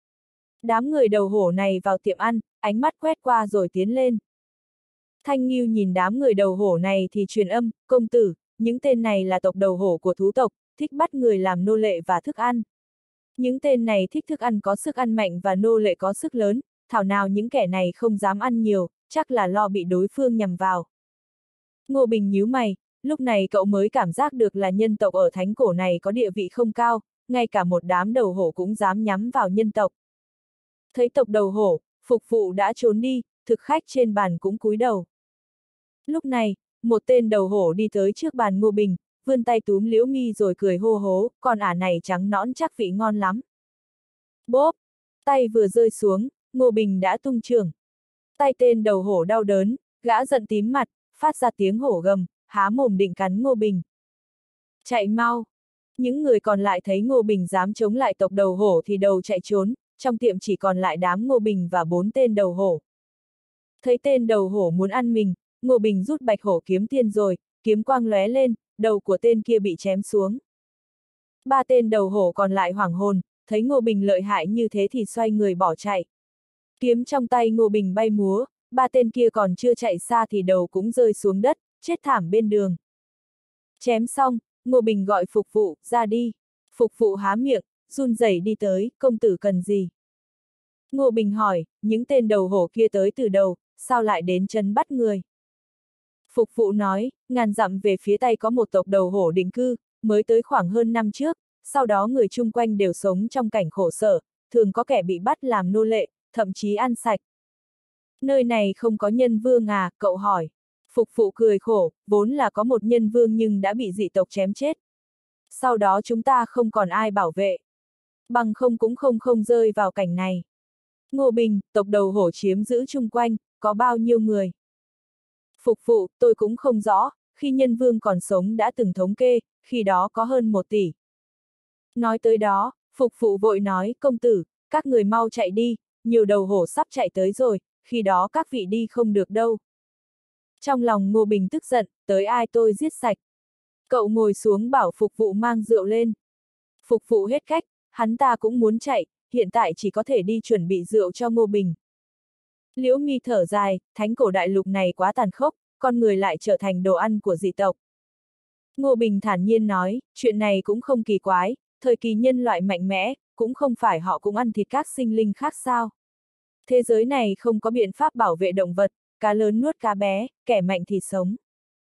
Đám người đầu hổ này vào tiệm ăn, ánh mắt quét qua rồi tiến lên. Thanh Nghiêu nhìn đám người đầu hổ này thì truyền âm, công tử, những tên này là tộc đầu hổ của thú tộc, thích bắt người làm nô lệ và thức ăn. Những tên này thích thức ăn có sức ăn mạnh và nô lệ có sức lớn, thảo nào những kẻ này không dám ăn nhiều, chắc là lo bị đối phương nhằm vào. Ngô Bình nhíu mày, lúc này cậu mới cảm giác được là nhân tộc ở thánh cổ này có địa vị không cao, ngay cả một đám đầu hổ cũng dám nhắm vào nhân tộc. Thấy tộc đầu hổ, phục vụ đã trốn đi, thực khách trên bàn cũng cúi đầu. Lúc này, một tên đầu hổ đi tới trước bàn Ngô Bình, vươn tay túm Liễu Mi rồi cười hô hố, con ả này trắng nõn chắc vị ngon lắm. Bốp! Tay vừa rơi xuống, Ngô Bình đã tung chưởng. Tay tên đầu hổ đau đớn, gã giận tím mặt, phát ra tiếng hổ gầm, há mồm định cắn Ngô Bình. Chạy mau! Những người còn lại thấy Ngô Bình dám chống lại tộc đầu hổ thì đầu chạy trốn, trong tiệm chỉ còn lại đám Ngô Bình và 4 tên đầu hổ. Thấy tên đầu hổ muốn ăn mình, Ngô Bình rút bạch hổ kiếm tiên rồi, kiếm quang lóe lên, đầu của tên kia bị chém xuống. 3 tên đầu hổ còn lại hoảng hồn, thấy Ngô Bình lợi hại như thế thì xoay người bỏ chạy. Kiếm trong tay Ngô Bình bay múa, 3 tên kia còn chưa chạy xa thì đầu cũng rơi xuống đất, chết thảm bên đường. Chém xong, Ngô Bình gọi phục vụ, ra đi. Phục vụ há miệng, run rẩy đi tới, công tử cần gì? Ngô Bình hỏi, những tên đầu hổ kia tới từ đầu, sao lại đến trấn bắt người? Phục vụ nói, ngàn dặm về phía Tây có một tộc đầu hổ định cư, mới tới khoảng hơn năm trước, sau đó người chung quanh đều sống trong cảnh khổ sở, thường có kẻ bị bắt làm nô lệ, thậm chí ăn sạch. Nơi này không có nhân vương à, cậu hỏi. Phục vụ cười khổ, vốn là có một nhân vương nhưng đã bị dị tộc chém chết. Sau đó chúng ta không còn ai bảo vệ. Bằng không cũng không rơi vào cảnh này. Ngô Bình, tộc đầu hổ chiếm giữ chung quanh, có bao nhiêu người? Phục vụ, tôi cũng không rõ, khi nhân vương còn sống đã từng thống kê, khi đó có hơn 1 tỷ. Nói tới đó, phục vụ vội nói, công tử, các người mau chạy đi, nhiều đầu hổ sắp chạy tới rồi, khi đó các vị đi không được đâu. Trong lòng Ngô Bình tức giận, tới ai tôi giết sạch. Cậu ngồi xuống bảo phục vụ mang rượu lên. Phục vụ hết cách, hắn ta cũng muốn chạy, hiện tại chỉ có thể đi chuẩn bị rượu cho Ngô Bình. Liễu Mi thở dài, thánh cổ đại lục này quá tàn khốc, con người lại trở thành đồ ăn của dị tộc. Ngô Bình thản nhiên nói, chuyện này cũng không kỳ quái, thời kỳ nhân loại mạnh mẽ, cũng không phải họ cũng ăn thịt các sinh linh khác sao. Thế giới này không có biện pháp bảo vệ động vật, cá lớn nuốt cá bé, kẻ mạnh thì sống.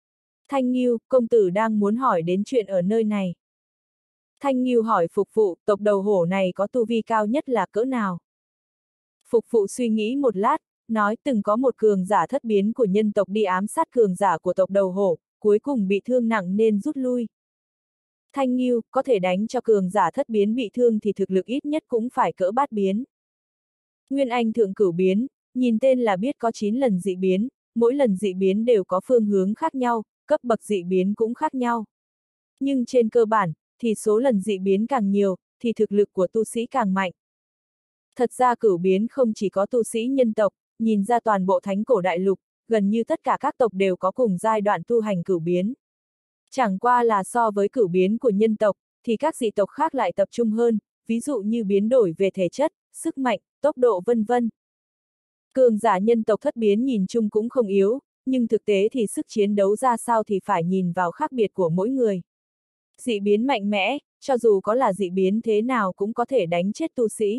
Thanh Ngưu, công tử đang muốn hỏi đến chuyện ở nơi này. Thanh Ngưu hỏi phục vụ, tộc đầu hổ này có tu vi cao nhất là cỡ nào? Phục vụ suy nghĩ một lát, nói từng có một cường giả thất biến của nhân tộc đi ám sát cường giả của tộc đầu hổ, cuối cùng bị thương nặng nên rút lui. Thanh Ngưu, có thể đánh cho cường giả thất biến bị thương thì thực lực ít nhất cũng phải cỡ bát biến. Nguyên Anh thượng cửu biến, nhìn tên là biết có 9 lần dị biến, mỗi lần dị biến đều có phương hướng khác nhau, cấp bậc dị biến cũng khác nhau. Nhưng trên cơ bản, thì số lần dị biến càng nhiều, thì thực lực của tu sĩ càng mạnh. Thật ra cửu biến không chỉ có tu sĩ nhân tộc, nhìn ra toàn bộ thánh cổ đại lục, gần như tất cả các tộc đều có cùng giai đoạn tu hành cửu biến. Chẳng qua là so với cửu biến của nhân tộc, thì các dị tộc khác lại tập trung hơn, ví dụ như biến đổi về thể chất, sức mạnh, tốc độ vân vân. Cường giả nhân tộc thất biến nhìn chung cũng không yếu, nhưng thực tế thì sức chiến đấu ra sao thì phải nhìn vào khác biệt của mỗi người. Dị biến mạnh mẽ, cho dù có là dị biến thế nào cũng có thể đánh chết tu sĩ.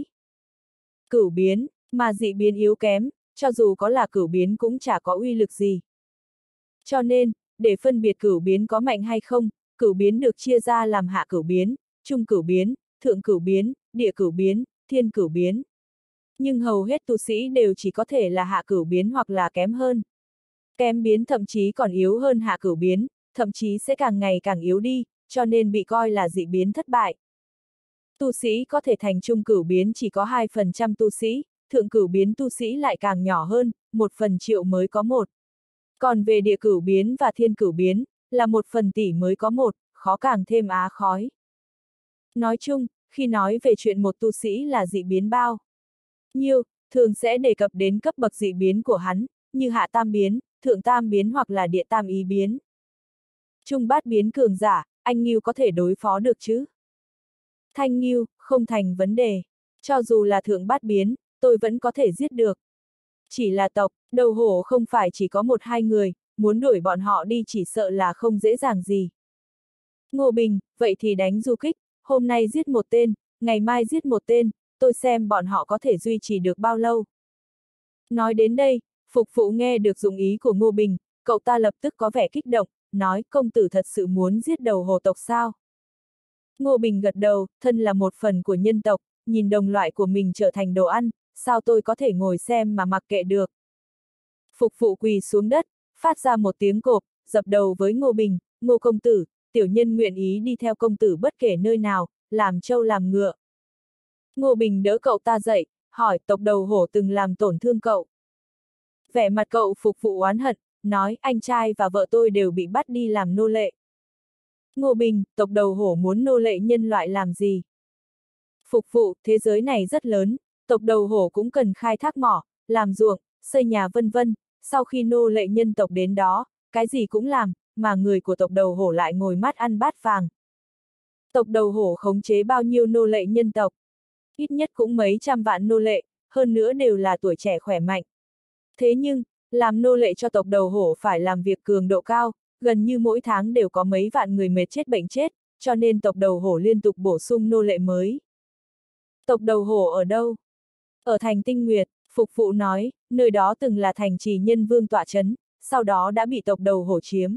Cửu biến, mà dị biến yếu kém, cho dù có là cửu biến cũng chả có uy lực gì. Cho nên, để phân biệt cửu biến có mạnh hay không, cửu biến được chia ra làm hạ cửu biến, trung cửu biến, thượng cửu biến, địa cửu biến, thiên cửu biến. Nhưng hầu hết tu sĩ đều chỉ có thể là hạ cửu biến hoặc là kém hơn. Kém biến thậm chí còn yếu hơn hạ cửu biến, thậm chí sẽ càng ngày càng yếu đi, cho nên bị coi là dị biến thất bại. Tu sĩ có thể thành trung cửu biến chỉ có 2% tu sĩ, thượng cửu biến tu sĩ lại càng nhỏ hơn, 1/1.000.000 mới có 1. Còn về địa cửu biến và thiên cửu biến, là 1/1000.000 mới có 1, khó càng thêm á khói. Nói chung, khi nói về chuyện một tu sĩ là dị biến bao nhiêu, thường sẽ đề cập đến cấp bậc dị biến của hắn, như hạ tam biến, thượng tam biến hoặc là địa tam ý biến. Trung bát biến cường giả, anh Ngưu có thể đối phó được chứ? Thanh Ngưu, không thành vấn đề. Cho dù là thượng bát biến, tôi vẫn có thể giết được. Chỉ là tộc, đầu hổ không phải chỉ có 1-2 người, muốn đuổi bọn họ đi chỉ sợ là không dễ dàng gì. Ngô Bình, vậy thì đánh du kích, hôm nay giết một tên, ngày mai giết một tên, tôi xem bọn họ có thể duy trì được bao lâu. Nói đến đây, phục vụ nghe được dụng ý của Ngô Bình, cậu ta lập tức có vẻ kích động, nói công tử thật sự muốn giết đầu hổ tộc sao? Ngô Bình gật đầu, thân là một phần của nhân tộc, nhìn đồng loại của mình trở thành đồ ăn, sao tôi có thể ngồi xem mà mặc kệ được. Phục vụ quỳ xuống đất, phát ra một tiếng cộp, dập đầu với Ngô Bình, Ngô công tử, tiểu nhân nguyện ý đi theo công tử bất kể nơi nào, làm trâu làm ngựa. Ngô Bình đỡ cậu ta dậy, hỏi tộc đầu hổ từng làm tổn thương cậu. Vẻ mặt cậu phục vụ oán hận, nói anh trai và vợ tôi đều bị bắt đi làm nô lệ. Ngô Bình, tộc đầu hổ muốn nô lệ nhân loại làm gì? Phục vụ, thế giới này rất lớn, tộc đầu hổ cũng cần khai thác mỏ, làm ruộng, xây nhà vân vân, sau khi nô lệ nhân tộc đến đó, cái gì cũng làm, mà người của tộc đầu hổ lại ngồi mắt ăn bát vàng. Tộc đầu hổ khống chế bao nhiêu nô lệ nhân tộc? Ít nhất cũng mấy trăm vạn nô lệ, hơn nữa đều là tuổi trẻ khỏe mạnh. Thế nhưng, làm nô lệ cho tộc đầu hổ phải làm việc cường độ cao, gần như mỗi tháng đều có mấy vạn người mệt chết bệnh chết, cho nên tộc đầu hổ liên tục bổ sung nô lệ mới. Tộc đầu hổ ở đâu? Ở thành Tinh Nguyệt, phục vụ nói, nơi đó từng là thành trì nhân vương tọa trấn, sau đó đã bị tộc đầu hổ chiếm.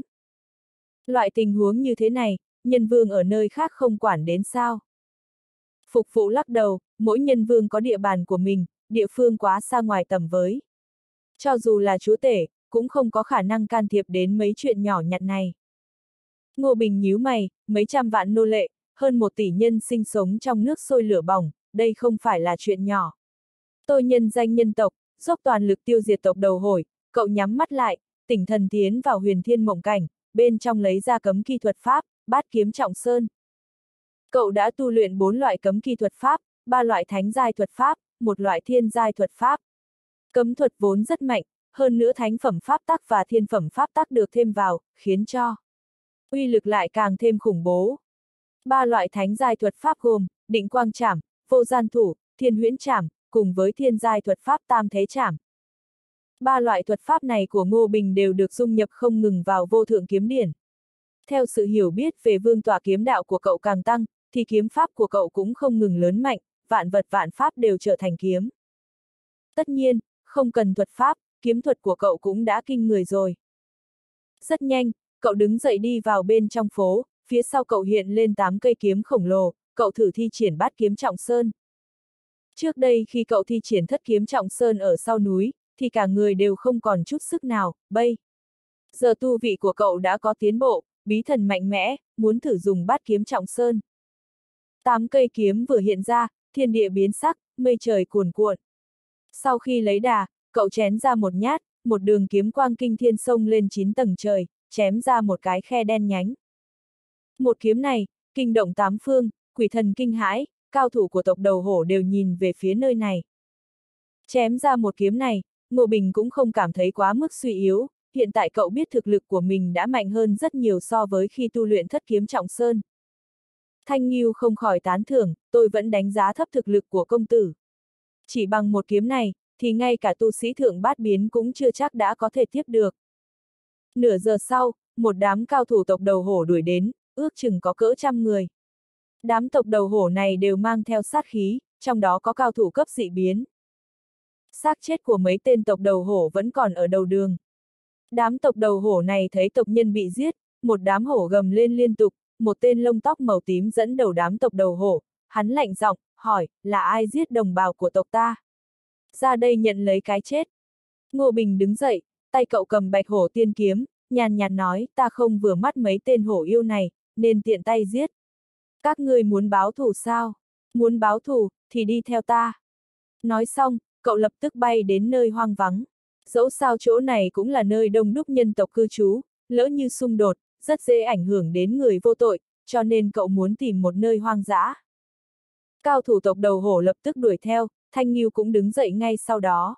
Loại tình huống như thế này, nhân vương ở nơi khác không quản đến sao? Phục vụ lắc đầu, mỗi nhân vương có địa bàn của mình, địa phương quá xa ngoài tầm với. Cho dù là chúa tể, cũng không có khả năng can thiệp đến mấy chuyện nhỏ nhặt này. Ngô Bình nhíu mày, mấy trăm vạn nô lệ, hơn 1 tỷ nhân sinh sống trong nước sôi lửa bỏng, đây không phải là chuyện nhỏ. Tôi nhân danh nhân tộc, dốc toàn lực tiêu diệt tộc đầu hổ, cậu nhắm mắt lại, tỉnh thần tiến vào huyền thiên mộng cảnh, bên trong lấy ra cấm kỳ thuật pháp, bát kiếm trọng sơn. Cậu đã tu luyện 4 loại cấm kỳ thuật pháp, 3 loại thánh giai thuật pháp, 1 loại thiên giai thuật pháp. Cấm thuật vốn rất mạnh, hơn nữa thánh phẩm pháp tắc và thiên phẩm pháp tắc được thêm vào, khiến cho uy lực lại càng thêm khủng bố. 3 loại thánh giai thuật pháp gồm định quang trảm, vô gian thủ, thiên huyễn trảm, cùng với thiên giai thuật pháp tam thế trảm. 3 loại thuật pháp này của Ngô Bình đều được dung nhập không ngừng vào vô thượng kiếm điển. Theo sự hiểu biết về vương tọa kiếm đạo của cậu càng tăng, thì kiếm pháp của cậu cũng không ngừng lớn mạnh, vạn vật vạn pháp đều trở thành kiếm. Tất nhiên, không cần thuật pháp, kiếm thuật của cậu cũng đã kinh người rồi. Rất nhanh, cậu đứng dậy đi vào bên trong phố, phía sau cậu hiện lên 8 cây kiếm khổng lồ, cậu thử thi triển bát kiếm trọng sơn. Trước đây khi cậu thi triển thất kiếm trọng sơn ở sau núi, thì cả người đều không còn chút sức nào, bây giờ tu vị của cậu đã có tiến bộ, bí thần mạnh mẽ, muốn thử dùng bát kiếm trọng sơn. 8 cây kiếm vừa hiện ra, thiên địa biến sắc, mây trời cuồn cuộn. Sau khi lấy đà, cậu chém ra một nhát, một đường kiếm quang kinh thiên xông lên 9 tầng trời, chém ra một cái khe đen nhánh. Một kiếm này, kinh động 8 phương, quỷ thần kinh hãi, cao thủ của tộc đầu hổ đều nhìn về phía nơi này. Chém ra một kiếm này, Ngô Bình cũng không cảm thấy quá mức suy yếu, hiện tại cậu biết thực lực của mình đã mạnh hơn rất nhiều so với khi tu luyện thất kiếm trọng sơn. Thanh Nghiêu không khỏi tán thưởng, tôi vẫn đánh giá thấp thực lực của công tử. Chỉ bằng một kiếm này, thì ngay cả tu sĩ thượng bát biến cũng chưa chắc đã có thể tiếp được. Nửa giờ sau, một đám cao thủ tộc đầu hổ đuổi đến, ước chừng có cỡ 100 người. Đám tộc đầu hổ này đều mang theo sát khí, trong đó có cao thủ cấp dị biến. Xác chết của mấy tên tộc đầu hổ vẫn còn ở đầu đường. Đám tộc đầu hổ này thấy tộc nhân bị giết, một đám hổ gầm lên liên tục, một tên lông tóc màu tím dẫn đầu đám tộc đầu hổ, hắn lạnh giọng, hỏi, là ai giết đồng bào của tộc ta? Ra đây nhận lấy cái chết. Ngô Bình đứng dậy, tay cậu cầm bạch hổ tiên kiếm, nhàn nhạt nói, ta không vừa mắt mấy tên hổ yêu này, nên tiện tay giết. Các ngươi muốn báo thù sao? Muốn báo thù, thì đi theo ta. Nói xong, cậu lập tức bay đến nơi hoang vắng. Dẫu sao chỗ này cũng là nơi đông đúc nhân tộc cư trú, lỡ như xung đột, rất dễ ảnh hưởng đến người vô tội, cho nên cậu muốn tìm một nơi hoang dã. Cao thủ tộc đầu hổ lập tức đuổi theo, Thanh Nghiêu cũng đứng dậy ngay sau đó.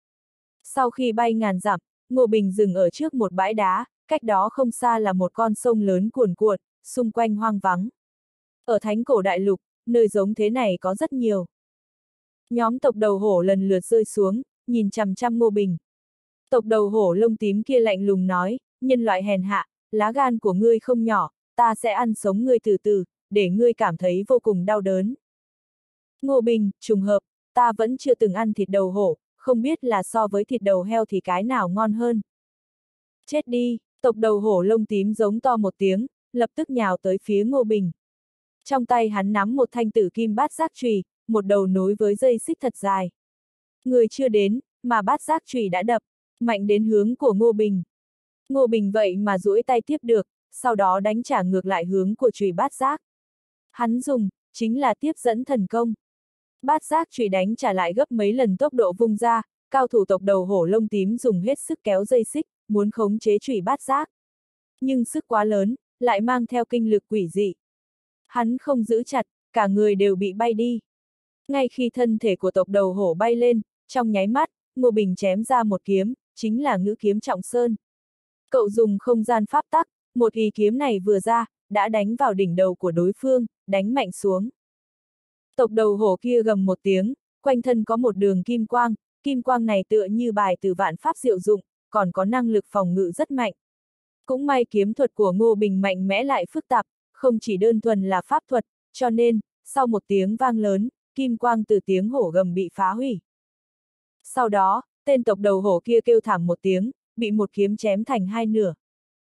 Sau khi bay ngàn dặm, Ngô Bình dừng ở trước một bãi đá, cách đó không xa là một con sông lớn cuồn cuộn, xung quanh hoang vắng. Ở Thánh Cổ Đại Lục, nơi giống thế này có rất nhiều. Nhóm tộc đầu hổ lần lượt rơi xuống, nhìn chằm chằm Ngô Bình. Tộc đầu hổ lông tím kia lạnh lùng nói, nhân loại hèn hạ, lá gan của ngươi không nhỏ, ta sẽ ăn sống ngươi từ từ, để ngươi cảm thấy vô cùng đau đớn. Ngô Bình, trùng hợp, ta vẫn chưa từng ăn thịt đầu hổ, không biết là so với thịt đầu heo thì cái nào ngon hơn. Chết đi, tộc đầu hổ lông tím giống to một tiếng, lập tức nhào tới phía Ngô Bình. Trong tay hắn nắm một thanh tử kim bát giác chùy, một đầu nối với dây xích thật dài. Người chưa đến, mà bát giác chùy đã đập, mạnh đến hướng của Ngô Bình. Ngô Bình vậy mà duỗi tay tiếp được, sau đó đánh trả ngược lại hướng của chùy bát giác. Hắn dùng, chính là tiếp dẫn thần công. Bát giác chùy đánh trả lại gấp mấy lần tốc độ vung ra, cao thủ tộc đầu hổ lông tím dùng hết sức kéo dây xích, muốn khống chế chùy bát giác. Nhưng sức quá lớn, lại mang theo kinh lực quỷ dị. Hắn không giữ chặt, cả người đều bị bay đi. Ngay khi thân thể của tộc đầu hổ bay lên, trong nháy mắt, Ngô Bình chém ra một kiếm, chính là ngữ kiếm trọng sơn. Cậu dùng không gian pháp tắc, một ý kiếm này vừa ra, đã đánh vào đỉnh đầu của đối phương, đánh mạnh xuống. Tộc đầu hổ kia gầm một tiếng, quanh thân có một đường kim quang này tựa như bài từ vạn pháp diệu dụng, còn có năng lực phòng ngự rất mạnh. Cũng may kiếm thuật của Ngô Bình mạnh mẽ lại phức tạp, không chỉ đơn thuần là pháp thuật, cho nên, sau một tiếng vang lớn, kim quang từ tiếng hổ gầm bị phá hủy. Sau đó, tên tộc đầu hổ kia kêu thảm một tiếng, bị một kiếm chém thành hai nửa.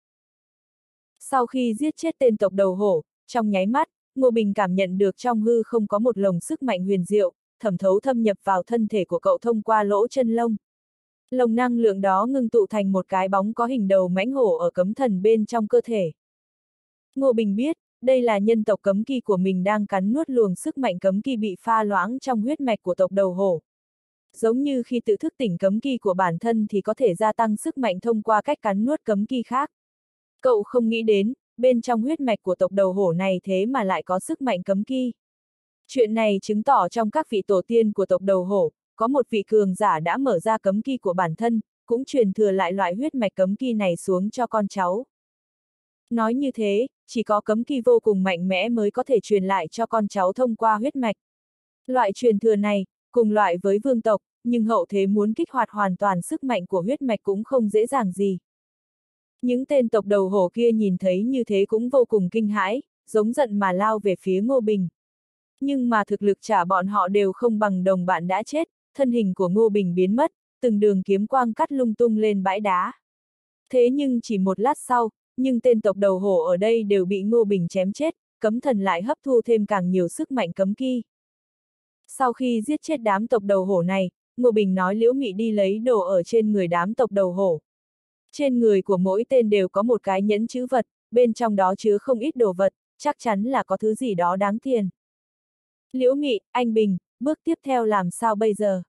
Sau khi giết chết tên tộc đầu hổ, trong nháy mắt, Ngô Bình cảm nhận được trong hư không có một lồng sức mạnh huyền diệu, thẩm thấu thâm nhập vào thân thể của cậu thông qua lỗ chân lông. Lồng năng lượng đó ngưng tụ thành một cái bóng có hình đầu mãnh hổ ở cấm thần bên trong cơ thể. Ngô Bình biết, đây là nhân tộc cấm kỳ của mình đang cắn nuốt luồng sức mạnh cấm kỳ bị pha loãng trong huyết mạch của tộc đầu hổ. Giống như khi tự thức tỉnh cấm kỳ của bản thân thì có thể gia tăng sức mạnh thông qua cách cắn nuốt cấm kỳ khác. Cậu không nghĩ đến, bên trong huyết mạch của tộc đầu hổ này thế mà lại có sức mạnh cấm kỳ. Chuyện này chứng tỏ trong các vị tổ tiên của tộc đầu hổ, có một vị cường giả đã mở ra cấm kỳ của bản thân, cũng truyền thừa lại loại huyết mạch cấm kỳ này xuống cho con cháu. Nói như thế, chỉ có cấm kỳ vô cùng mạnh mẽ mới có thể truyền lại cho con cháu thông qua huyết mạch. Loại truyền thừa này, cùng loại với vương tộc, nhưng hậu thế muốn kích hoạt hoàn toàn sức mạnh của huyết mạch cũng không dễ dàng gì. Những tên tộc đầu hổ kia nhìn thấy như thế cũng vô cùng kinh hãi, giống giận mà lao về phía Ngô Bình. Nhưng mà thực lực trả bọn họ đều không bằng đồng bạn đã chết, thân hình của Ngô Bình biến mất, từng đường kiếm quang cắt lung tung lên bãi đá. Thế nhưng chỉ một lát sau, nhưng tên tộc đầu hổ ở đây đều bị Ngô Bình chém chết, cấm thần lại hấp thu thêm càng nhiều sức mạnh cấm kỵ. Sau khi giết chết đám tộc đầu hổ này, Ngô Bình nói Liễu Mị đi lấy đồ ở trên người đám tộc đầu hổ. Trên người của mỗi tên đều có một cái nhẫn trữ vật, bên trong đó chứa không ít đồ vật, chắc chắn là có thứ gì đó đáng tiền. Liễu Mị, anh Bình, bước tiếp theo làm sao bây giờ?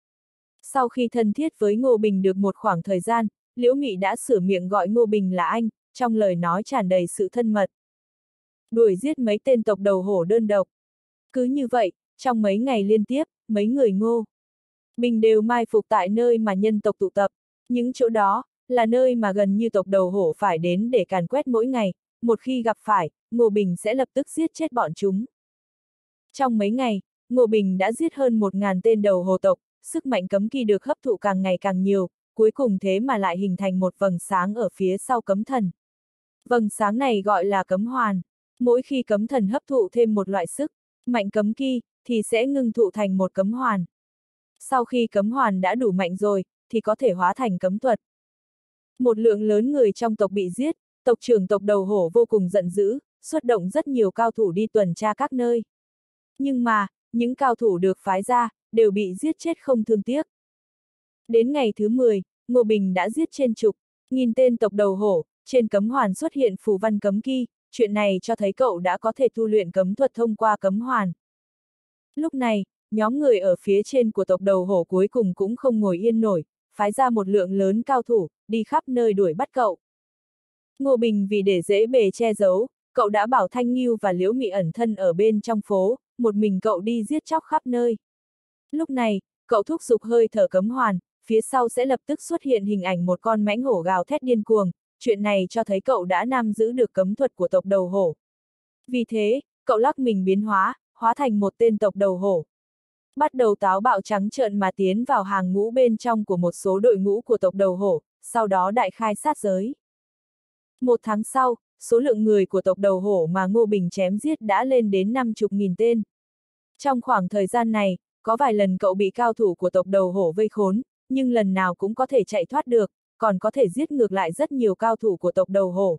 Sau khi thân thiết với Ngô Bình được một khoảng thời gian, Liễu Mị đã sửa miệng gọi Ngô Bình là anh, trong lời nói tràn đầy sự thân mật. Đuổi giết mấy tên tộc đầu hổ đơn độc. Cứ như vậy, trong mấy ngày liên tiếp, mấy người Ngô Bình đều mai phục tại nơi mà nhân tộc tụ tập. Những chỗ đó, là nơi mà gần như tộc đầu hổ phải đến để càn quét mỗi ngày, một khi gặp phải, Ngô Bình sẽ lập tức giết chết bọn chúng. Trong mấy ngày, Ngô Bình đã giết hơn 1000 tên đầu hổ tộc, sức mạnh cấm kỵ được hấp thụ càng ngày càng nhiều, cuối cùng thế mà lại hình thành một vầng sáng ở phía sau cấm thần. Vầng sáng này gọi là cấm hoàn. Mỗi khi cấm thần hấp thụ thêm một loại sức mạnh cấm kỵ, thì sẽ ngưng tụ thành một cấm hoàn. Sau khi cấm hoàn đã đủ mạnh rồi, thì có thể hóa thành cấm thuật. Một lượng lớn người trong tộc bị giết, tộc trưởng tộc đầu hổ vô cùng giận dữ, xuất động rất nhiều cao thủ đi tuần tra các nơi. Nhưng mà, những cao thủ được phái ra, đều bị giết chết không thương tiếc. Đến ngày thứ 10, Ngô Bình đã giết trên chục nghìn tên tộc đầu hổ, trên cấm hoàn xuất hiện phù văn cấm kỵ, chuyện này cho thấy cậu đã có thể tu luyện cấm thuật thông qua cấm hoàn. Lúc này, nhóm người ở phía trên của tộc đầu hổ cuối cùng cũng không ngồi yên nổi, phái ra một lượng lớn cao thủ, đi khắp nơi đuổi bắt cậu. Ngô Bình vì để dễ bề che giấu, cậu đã bảo Thanh Nghiêu và Liễu Mị ẩn thân ở bên trong phố, một mình cậu đi giết chóc khắp nơi. Lúc này, cậu thúc giục hơi thở cấm hoàn, phía sau sẽ lập tức xuất hiện hình ảnh một con mãnh hổ gào thét điên cuồng, chuyện này cho thấy cậu đã nắm giữ được cấm thuật của tộc đầu hổ. Vì thế, cậu lắc mình biến hóa thành một tên tộc đầu hổ. Bắt đầu táo bạo trắng trợn mà tiến vào hàng ngũ bên trong của một số đội ngũ của tộc đầu hổ, sau đó đại khai sát giới. Một tháng sau, số lượng người của tộc đầu hổ mà Ngô Bình chém giết đã lên đến 50.000 tên. Trong khoảng thời gian này, có vài lần cậu bị cao thủ của tộc đầu hổ vây khốn, nhưng lần nào cũng có thể chạy thoát được, còn có thể giết ngược lại rất nhiều cao thủ của tộc đầu hổ.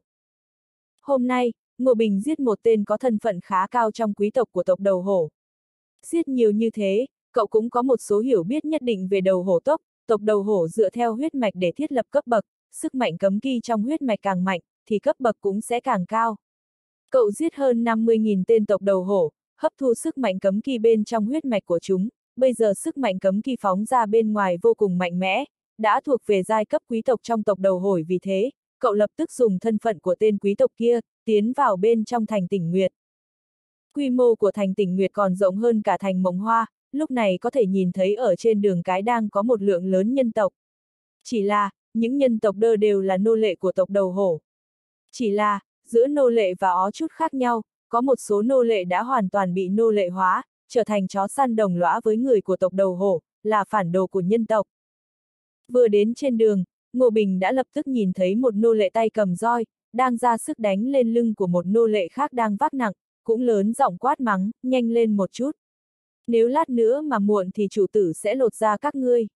Hôm nay, Ngô Bình giết một tên có thân phận khá cao trong quý tộc của tộc đầu hổ. Giết nhiều như thế, cậu cũng có một số hiểu biết nhất định về đầu hổ tộc đầu hổ dựa theo huyết mạch để thiết lập cấp bậc, sức mạnh cấm kỵ trong huyết mạch càng mạnh, thì cấp bậc cũng sẽ càng cao. Cậu giết hơn 50.000 tên tộc đầu hổ, hấp thu sức mạnh cấm kỵ bên trong huyết mạch của chúng, bây giờ sức mạnh cấm kỵ phóng ra bên ngoài vô cùng mạnh mẽ, đã thuộc về giai cấp quý tộc trong tộc đầu hổ, vì thế, cậu lập tức dùng thân phận của tên quý tộc kia, tiến vào bên trong thành Tỉnh Nguyệt. Quy mô của thành Tỉnh Nguyệt còn rộng hơn cả thành Mộng Hoa, lúc này có thể nhìn thấy ở trên đường cái đang có một lượng lớn nhân tộc. Chỉ là, những nhân tộc đơ đều là nô lệ của tộc đầu hổ. Chỉ là, giữa nô lệ và ó chút khác nhau, có một số nô lệ đã hoàn toàn bị nô lệ hóa, trở thành chó săn đồng lõa với người của tộc đầu hổ, là phản đồ của nhân tộc. Vừa đến trên đường, Ngô Bình đã lập tức nhìn thấy một nô lệ tay cầm roi, đang ra sức đánh lên lưng của một nô lệ khác đang vác nặng, cũng lớn giọng quát mắng, nhanh lên một chút. Nếu lát nữa mà muộn thì chủ tử sẽ lột da các ngươi.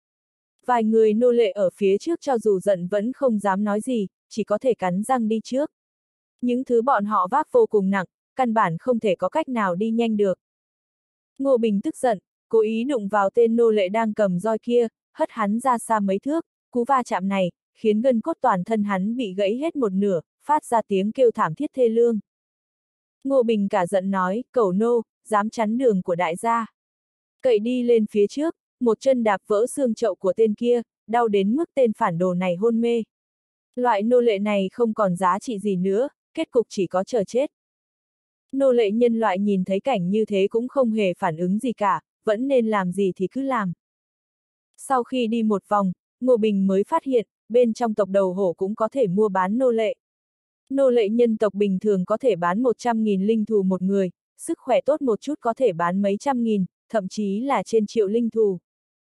Vài người nô lệ ở phía trước cho dù giận vẫn không dám nói gì, chỉ có thể cắn răng đi trước. Những thứ bọn họ vác vô cùng nặng, căn bản không thể có cách nào đi nhanh được. Ngô Bình tức giận, cố ý đụng vào tên nô lệ đang cầm roi kia, hất hắn ra xa mấy thước, cú va chạm này, khiến gân cốt toàn thân hắn bị gãy hết một nửa, phát ra tiếng kêu thảm thiết thê lương. Ngô Bình cả giận nói, cẩu nô, dám chắn đường của đại gia. Cậy đi lên phía trước, một chân đạp vỡ xương chậu của tên kia, đau đến mức tên phản đồ này hôn mê. Loại nô lệ này không còn giá trị gì nữa, kết cục chỉ có chờ chết. Nô lệ nhân loại nhìn thấy cảnh như thế cũng không hề phản ứng gì cả, vẫn nên làm gì thì cứ làm. Sau khi đi một vòng, Ngô Bình mới phát hiện, bên trong tộc đầu hổ cũng có thể mua bán nô lệ. Nô lệ nhân tộc bình thường có thể bán 100.000 linh thù một người, sức khỏe tốt một chút có thể bán mấy trăm nghìn, thậm chí là trên triệu linh thù.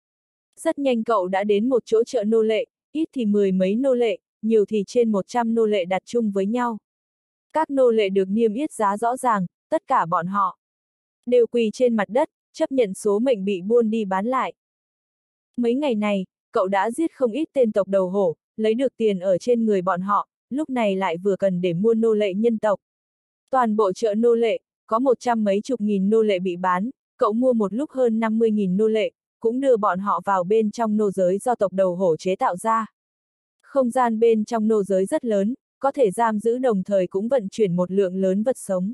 Rất nhanh cậu đã đến một chỗ chợ nô lệ, ít thì 10 mấy nô lệ, nhiều thì trên 100 nô lệ đặt chung với nhau. Các nô lệ được niêm yết giá rõ ràng, tất cả bọn họ đều quỳ trên mặt đất, chấp nhận số mệnh bị buôn đi bán lại. Mấy ngày này, cậu đã giết không ít tên tộc đầu hổ, lấy được tiền ở trên người bọn họ, lúc này lại vừa cần để mua nô lệ nhân tộc. Toàn bộ chợ nô lệ, có 100 mấy chục nghìn nô lệ bị bán, cậu mua một lúc hơn 50.000 nô lệ, cũng đưa bọn họ vào bên trong nô giới do tộc đầu hổ chế tạo ra. Không gian bên trong nô giới rất lớn, có thể giam giữ đồng thời cũng vận chuyển một lượng lớn vật sống.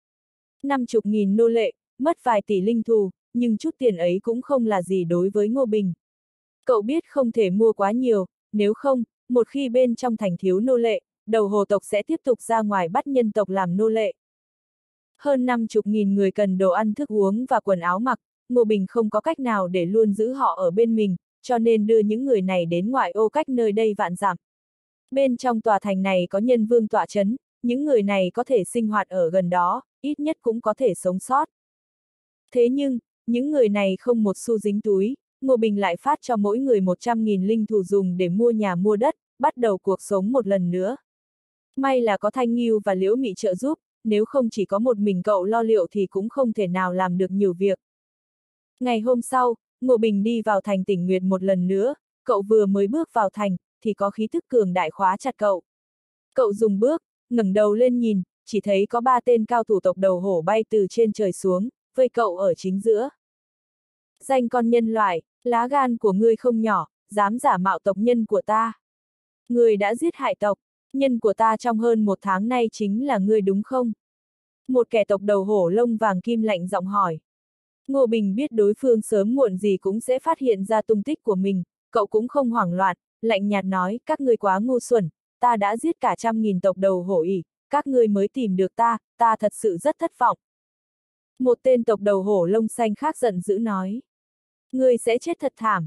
50.000 nô lệ, mất vài tỷ linh thù, nhưng chút tiền ấy cũng không là gì đối với Ngô Bình. Cậu biết không thể mua quá nhiều, nếu không, một khi bên trong thành thiếu nô lệ, đầu hồ tộc sẽ tiếp tục ra ngoài bắt nhân tộc làm nô lệ. Hơn 50.000 người cần đồ ăn thức uống và quần áo mặc, Ngô Bình không có cách nào để luôn giữ họ ở bên mình, cho nên đưa những người này đến ngoại ô cách nơi đây vạn dặm. Bên trong tòa thành này có nhân vương tọa trấn, những người này có thể sinh hoạt ở gần đó, ít nhất cũng có thể sống sót. Thế nhưng, những người này không một xu dính túi, Ngô Bình lại phát cho mỗi người 100.000 linh thù dùng để mua nhà mua đất, bắt đầu cuộc sống một lần nữa. May là có Thanh Ngưu và Liễu Mị trợ giúp, nếu không chỉ có một mình cậu lo liệu thì cũng không thể nào làm được nhiều việc. Ngày hôm sau, Ngô Bình đi vào thành Tỉnh Nguyệt một lần nữa, cậu vừa mới bước vào thành, thì có khí thức cường đại khóa chặt cậu. Cậu dùng bước, ngẩng đầu lên nhìn, chỉ thấy có 3 tên cao thủ tộc đầu hổ bay từ trên trời xuống, vây cậu ở chính giữa. Danh con nhân loại, lá gan của ngươi không nhỏ, dám giả mạo tộc nhân của ta. Ngươi đã giết hại tộc nhân của ta trong hơn 1 tháng nay chính là ngươi đúng không? Một kẻ tộc đầu hổ lông vàng kim lạnh giọng hỏi. Ngô Bình biết đối phương sớm muộn gì cũng sẽ phát hiện ra tung tích của mình, cậu cũng không hoảng loạn, lạnh nhạt nói, các ngươi quá ngu xuẩn, ta đã giết cả 100.000 tộc đầu hổ ỉ, các ngươi mới tìm được ta thật sự rất thất vọng. Một tên tộc đầu hổ lông xanh khác giận dữ nói. Ngươi sẽ chết thật thảm.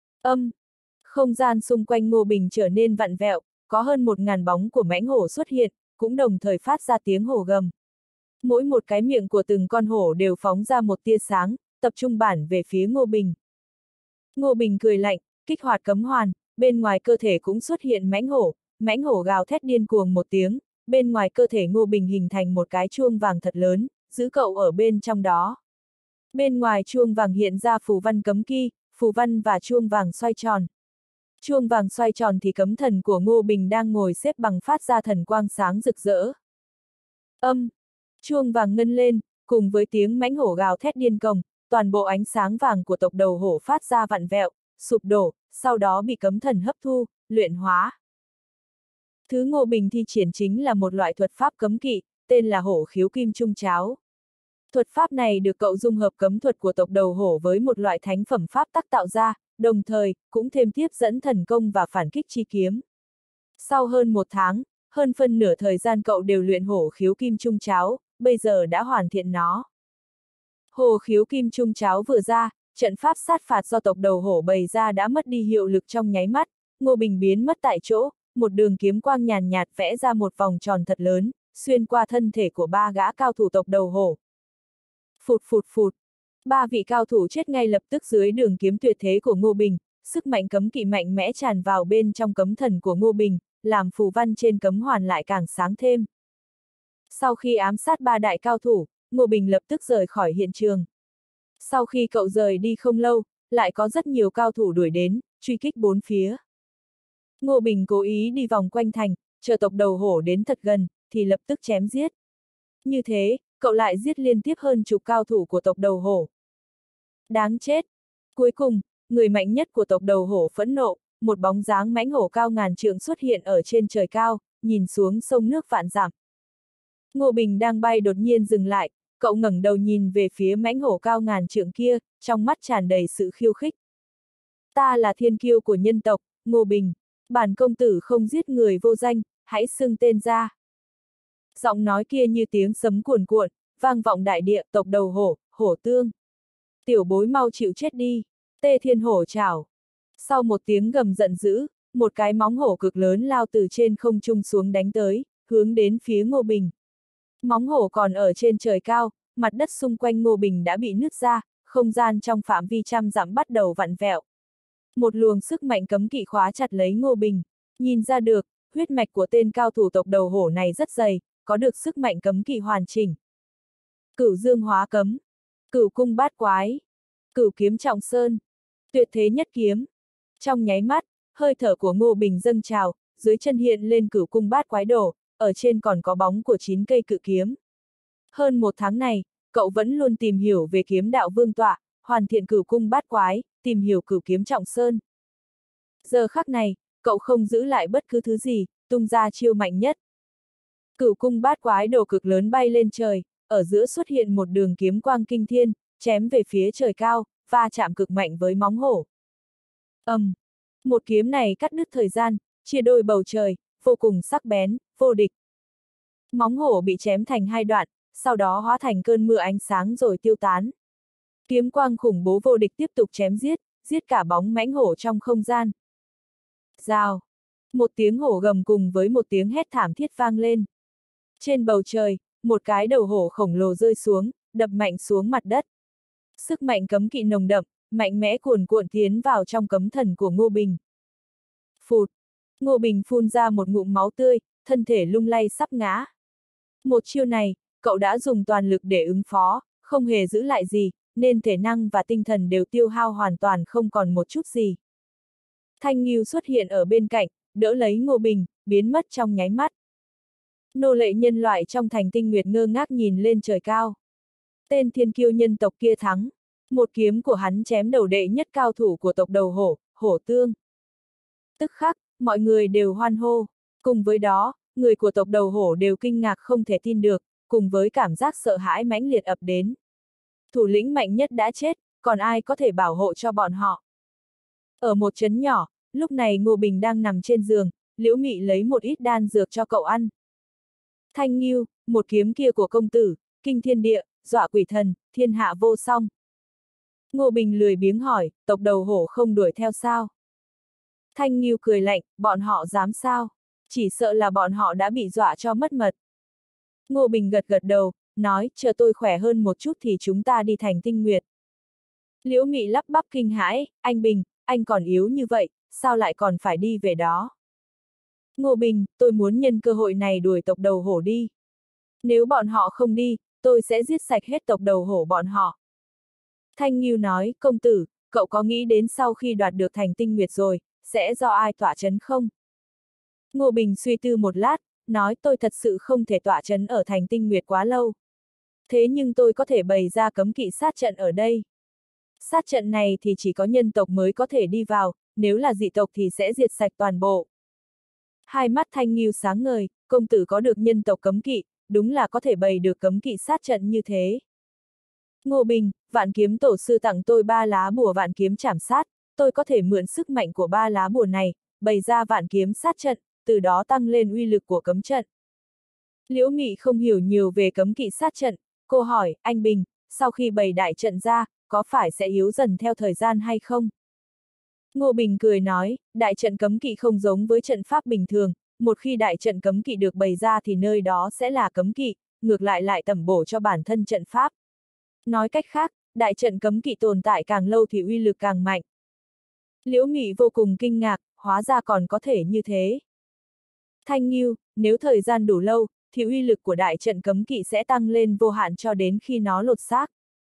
Không gian xung quanh Ngô Bình trở nên vặn vẹo, có hơn 1.000 bóng của mãnh hổ xuất hiện, cũng đồng thời phát ra tiếng hổ gầm. Mỗi một cái miệng của từng con hổ đều phóng ra một tia sáng, tập trung bản về phía Ngô Bình. Ngô Bình cười lạnh, kích hoạt cấm hoàn, bên ngoài cơ thể cũng xuất hiện mãnh hổ gào thét điên cuồng một tiếng, bên ngoài cơ thể Ngô Bình hình thành một cái chuông vàng thật lớn, giữ cậu ở bên trong đó. Bên ngoài chuông vàng hiện ra phù văn cấm kỵ, phù văn và chuông vàng xoay tròn. Chuông vàng xoay tròn thì cấm thần của Ngô Bình đang ngồi xếp bằng phát ra thần quang sáng rực rỡ. Chuông vàng ngân lên, cùng với tiếng mãnh hổ gào thét điên cuồng, toàn bộ ánh sáng vàng của tộc đầu hổ phát ra vặn vẹo, sụp đổ, sau đó bị cấm thần hấp thu, luyện hóa. Thứ Ngô Bình thi triển chính là một loại thuật pháp cấm kỵ, tên là hổ khiếu kim trung cháo. Thuật pháp này được cậu dung hợp cấm thuật của tộc đầu hổ với một loại thánh phẩm pháp tắc tạo ra, đồng thời, cũng thêm tiếp dẫn thần công và phản kích chi kiếm. Sau hơn 1 tháng, hơn phân nửa thời gian cậu đều luyện hổ khiếu kim trung cháo, bây giờ đã hoàn thiện nó. Hổ khiếu kim trung cháo vừa ra, trận pháp sát phạt do tộc đầu hổ bày ra đã mất đi hiệu lực trong nháy mắt, Ngô Bình biến mất tại chỗ, một đường kiếm quang nhàn nhạt vẽ ra một vòng tròn thật lớn, xuyên qua thân thể của 3 gã cao thủ tộc đầu hổ. Phụt phụt phụt, 3 vị cao thủ chết ngay lập tức dưới đường kiếm tuyệt thế của Ngô Bình, sức mạnh cấm kỵ mạnh mẽ tràn vào bên trong cấm thần của Ngô Bình, làm phù văn trên cấm hoàn lại càng sáng thêm. Sau khi ám sát 3 đại cao thủ, Ngô Bình lập tức rời khỏi hiện trường. Sau khi cậu rời đi không lâu, lại có rất nhiều cao thủ đuổi đến, truy kích 4 phía. Ngô Bình cố ý đi vòng quanh thành, chờ tộc đầu hổ đến thật gần, thì lập tức chém giết. Như thế, cậu lại giết liên tiếp hơn chục cao thủ của tộc đầu hổ. Đáng chết! Cuối cùng, người mạnh nhất của tộc đầu hổ phẫn nộ, một bóng dáng mãnh hổ cao ngàn trượng xuất hiện ở trên trời cao, nhìn xuống sông nước vạn dặm. Ngô Bình đang bay đột nhiên dừng lại, cậu ngẩng đầu nhìn về phía mãnh hổ cao ngàn trượng kia, trong mắt tràn đầy sự khiêu khích. Ta là thiên kiêu của nhân tộc, Ngô Bình. Bản công tử không giết người vô danh, hãy xưng tên ra. Giọng nói kia như tiếng sấm cuồn cuộn, vang vọng đại địa, tộc đầu hổ, hổ tương. Tiểu bối mau chịu chết đi, Tê Thiên Hổ chảo. Sau một tiếng gầm giận dữ, một cái móng hổ cực lớn lao từ trên không trung xuống đánh tới, hướng đến phía Ngô Bình. Móng hổ còn ở trên trời cao, mặt đất xung quanh Ngô Bình đã bị nứt ra, không gian trong phạm vi trăm dặm bắt đầu vặn vẹo. Một luồng sức mạnh cấm kỵ khóa chặt lấy Ngô Bình, nhìn ra được, huyết mạch của tên cao thủ tộc đầu hổ này rất dày, có được sức mạnh cấm kỵ hoàn chỉnh. Cửu dương hóa cấm, cửu cung bát quái, cửu kiếm trọng sơn, tuyệt thế nhất kiếm. Trong nháy mắt, hơi thở của Ngô Bình dâng trào, dưới chân hiện lên Cửu Cung Bát Quái Đồ, ở trên còn có bóng của 9 cây cự kiếm. Hơn một tháng này, cậu vẫn luôn tìm hiểu về kiếm đạo vương tọa, hoàn thiện Cửu Cung Bát Quái, tìm hiểu Cửu Kiếm Trọng Sơn. Giờ khắc này, cậu không giữ lại bất cứ thứ gì, tung ra chiêu mạnh nhất. Cửu Cung Bát Quái Đồ cực lớn bay lên trời, ở giữa xuất hiện một đường kiếm quang kinh thiên, chém về phía trời cao, va chạm cực mạnh với móng hổ. Một kiếm này cắt đứt thời gian, chia đôi bầu trời, vô cùng sắc bén, vô địch. Móng hổ bị chém thành hai đoạn, sau đó hóa thành cơn mưa ánh sáng rồi tiêu tán. Kiếm quang khủng bố vô địch tiếp tục chém giết, giết cả bóng mãnh hổ trong không gian. Rào! Một tiếng hổ gầm cùng với một tiếng hét thảm thiết vang lên. Trên bầu trời, một cái đầu hổ khổng lồ rơi xuống, đập mạnh xuống mặt đất. Sức mạnh cấm kỵ nồng đậm, mạnh mẽ cuồn cuộn tiến vào trong cấm thần của Ngô Bình. Phụt! Ngô Bình phun ra một ngụm máu tươi, thân thể lung lay sắp ngã. Một chiêu này, cậu đã dùng toàn lực để ứng phó, không hề giữ lại gì, nên thể năng và tinh thần đều tiêu hao hoàn toàn không còn một chút gì. Thanh Ngưu xuất hiện ở bên cạnh, đỡ lấy Ngô Bình, biến mất trong nháy mắt. Nô lệ nhân loại trong thành Tinh Nguyệt ngơ ngác nhìn lên trời cao. Tên thiên kiêu nhân tộc kia thắng. Một kiếm của hắn chém đầu đệ nhất cao thủ của tộc đầu hổ, Hổ Tương. Tức khắc, mọi người đều hoan hô. Cùng với đó, người của tộc đầu hổ đều kinh ngạc không thể tin được, cùng với cảm giác sợ hãi mãnh liệt ập đến. Thủ lĩnh mạnh nhất đã chết, còn ai có thể bảo hộ cho bọn họ? Ở một trấn nhỏ, lúc này Ngô Bình đang nằm trên giường, Liễu Mị lấy một ít đan dược cho cậu ăn. Thanh Ngưu, một kiếm kia của công tử, kinh thiên địa, dọa quỷ thần, thiên hạ vô song. Ngô Bình lười biếng hỏi, tộc đầu hổ không đuổi theo sao? Thanh Ngưu cười lạnh, bọn họ dám sao? Chỉ sợ là bọn họ đã bị dọa cho mất mật. Ngô Bình gật gật đầu, nói, chờ tôi khỏe hơn một chút thì chúng ta đi thành Tinh Nguyệt. Liễu Mị lắp bắp kinh hãi, anh Bình, anh còn yếu như vậy, sao lại còn phải đi về đó? Ngô Bình, tôi muốn nhân cơ hội này đuổi tộc đầu hổ đi. Nếu bọn họ không đi, tôi sẽ giết sạch hết tộc đầu hổ bọn họ. Thanh Ngưu nói, công tử, cậu có nghĩ đến sau khi đoạt được thành Tinh Nguyệt rồi, sẽ do ai tọa chấn không? Ngô Bình suy tư một lát, nói tôi thật sự không thể tọa chấn ở thành Tinh Nguyệt quá lâu. Thế nhưng tôi có thể bày ra cấm kỵ sát trận ở đây. Sát trận này thì chỉ có nhân tộc mới có thể đi vào, nếu là dị tộc thì sẽ diệt sạch toàn bộ. Hai mắt Thanh Ngưu sáng ngời, công tử có được nhân tộc cấm kỵ, đúng là có thể bày được cấm kỵ sát trận như thế. Ngô Bình, Vạn Kiếm Tổ sư tặng tôi 3 lá bùa Vạn Kiếm Trảm Sát, tôi có thể mượn sức mạnh của 3 lá bùa này, bày ra Vạn Kiếm sát trận, từ đó tăng lên uy lực của cấm trận. Liễu Mị không hiểu nhiều về cấm kỵ sát trận, cô hỏi, anh Bình, sau khi bày đại trận ra, có phải sẽ yếu dần theo thời gian hay không? Ngô Bình cười nói, đại trận cấm kỵ không giống với trận pháp bình thường, một khi đại trận cấm kỵ được bày ra thì nơi đó sẽ là cấm kỵ, ngược lại lại tẩm bổ cho bản thân trận pháp. Nói cách khác, đại trận cấm kỵ tồn tại càng lâu thì uy lực càng mạnh. Liễu Mị vô cùng kinh ngạc, hóa ra còn có thể như thế. Thanh Ngưu, nếu thời gian đủ lâu, thì uy lực của đại trận cấm kỵ sẽ tăng lên vô hạn cho đến khi nó lột xác.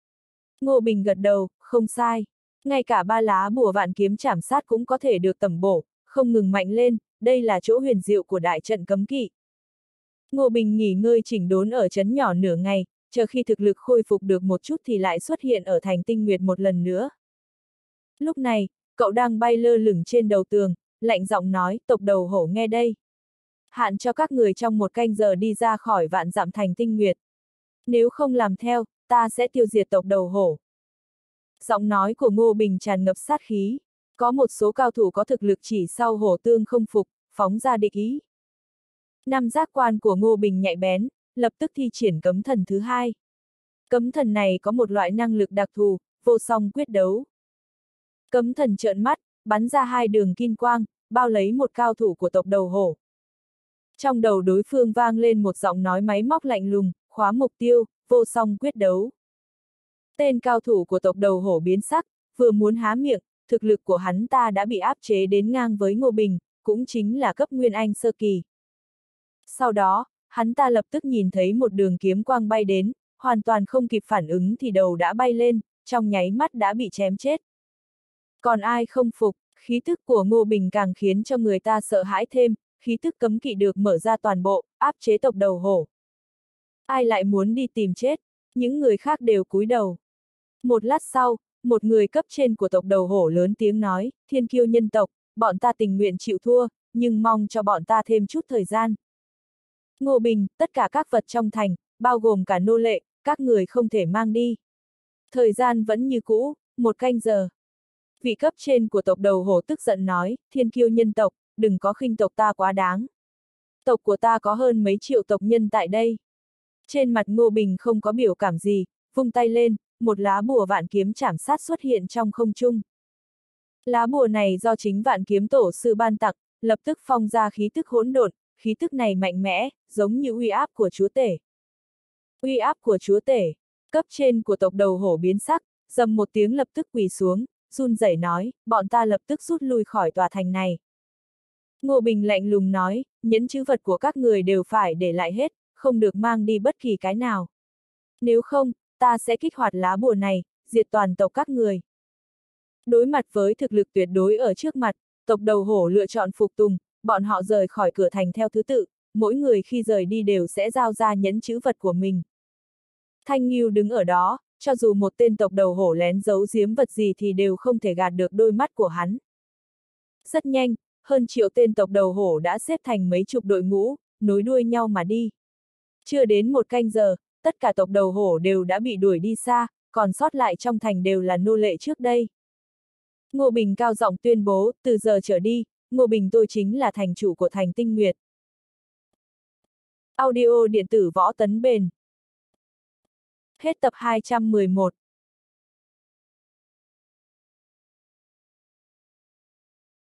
Ngô Bình gật đầu, không sai. Ngay cả 3 lá bùa Vạn Kiếm Trảm Sát cũng có thể được tẩm bổ, không ngừng mạnh lên, đây là chỗ huyền diệu của đại trận cấm kỵ. Ngô Bình nghỉ ngơi chỉnh đốn ở trấn nhỏ nửa ngày, chờ khi thực lực khôi phục được một chút thì lại xuất hiện ở thành Tinh Nguyệt một lần nữa. Lúc này, cậu đang bay lơ lửng trên đầu tường, lạnh giọng nói, tộc đầu hổ nghe đây. Hạn cho các người trong 1 canh giờ đi ra khỏi vạn dặm thành Tinh Nguyệt. Nếu không làm theo, ta sẽ tiêu diệt tộc đầu hổ. Giọng nói của Ngô Bình tràn ngập sát khí. Có một số cao thủ có thực lực chỉ sau Hổ Tương không phục, phóng ra địch ý. Năm giác quan của Ngô Bình nhạy bén, lập tức thi triển cấm thần thứ 2. Cấm thần này có một loại năng lực đặc thù, vô song quyết đấu. Cấm thần trợn mắt, bắn ra 2 đường kim quang, bao lấy một cao thủ của tộc đầu hổ. Trong đầu đối phương vang lên một giọng nói máy móc lạnh lùng, khóa mục tiêu, vô song quyết đấu. Tên cao thủ của tộc đầu hổ biến sắc, vừa muốn há miệng, thực lực của hắn ta đã bị áp chế đến ngang với Ngô Bình, cũng chính là cấp Nguyên Anh sơ kỳ. Sau đó, hắn ta lập tức nhìn thấy một đường kiếm quang bay đến, hoàn toàn không kịp phản ứng thì đầu đã bay lên, trong nháy mắt đã bị chém chết. Còn ai không phục, khí tức của Ngô Bình càng khiến cho người ta sợ hãi thêm, khí tức cấm kỵ được mở ra toàn bộ, áp chế tộc đầu hổ. Ai lại muốn đi tìm chết, những người khác đều cúi đầu. Một lát sau, một người cấp trên của tộc đầu hổ lớn tiếng nói, thiên kiêu nhân tộc, bọn ta tình nguyện chịu thua, nhưng mong cho bọn ta thêm chút thời gian. Ngô Bình, tất cả các vật trong thành, bao gồm cả nô lệ, các người không thể mang đi. Thời gian vẫn như cũ, 1 canh giờ. Vị cấp trên của tộc đầu hổ tức giận nói, thiên kiêu nhân tộc, đừng có khinh tộc ta quá đáng. Tộc của ta có hơn mấy triệu tộc nhân tại đây. Trên mặt Ngô Bình không có biểu cảm gì, vung tay lên, một lá bùa vạn kiếm chảm sát xuất hiện trong không trung. Lá bùa này do chính vạn kiếm tổ sư ban tặng, lập tức phong ra khí tức hỗn độn, khí tức này mạnh mẽ, giống như uy áp của chúa tể. Uy áp của chúa tể, cấp trên của tộc đầu hổ biến sắc, dầm một tiếng lập tức quỳ xuống, run rẩy nói, bọn ta lập tức rút lui khỏi tòa thành này. Ngô Bình lạnh lùng nói, những chữ vật của các người đều phải để lại hết, không được mang đi bất kỳ cái nào. Nếu không, ta sẽ kích hoạt lá bùa này, diệt toàn tộc các người. Đối mặt với thực lực tuyệt đối ở trước mặt, tộc đầu hổ lựa chọn phục tùng, bọn họ rời khỏi cửa thành theo thứ tự, mỗi người khi rời đi đều sẽ giao ra nhẫn chữ vật của mình. Thanh Ngưu đứng ở đó, cho dù một tên tộc đầu hổ lén giấu giếm vật gì thì đều không thể gạt được đôi mắt của hắn. Rất nhanh, hơn triệu tên tộc đầu hổ đã xếp thành mấy chục đội ngũ, nối đuôi nhau mà đi. Chưa đến 1 canh giờ, tất cả tộc đầu hổ đều đã bị đuổi đi xa, còn sót lại trong thành đều là nô lệ trước đây. Ngô Bình cao giọng tuyên bố, từ giờ trở đi, Ngô Bình tôi chính là thành chủ của thành Tinh Nguyệt. Audio điện tử Võ Tấn Bền. Hết tập 211.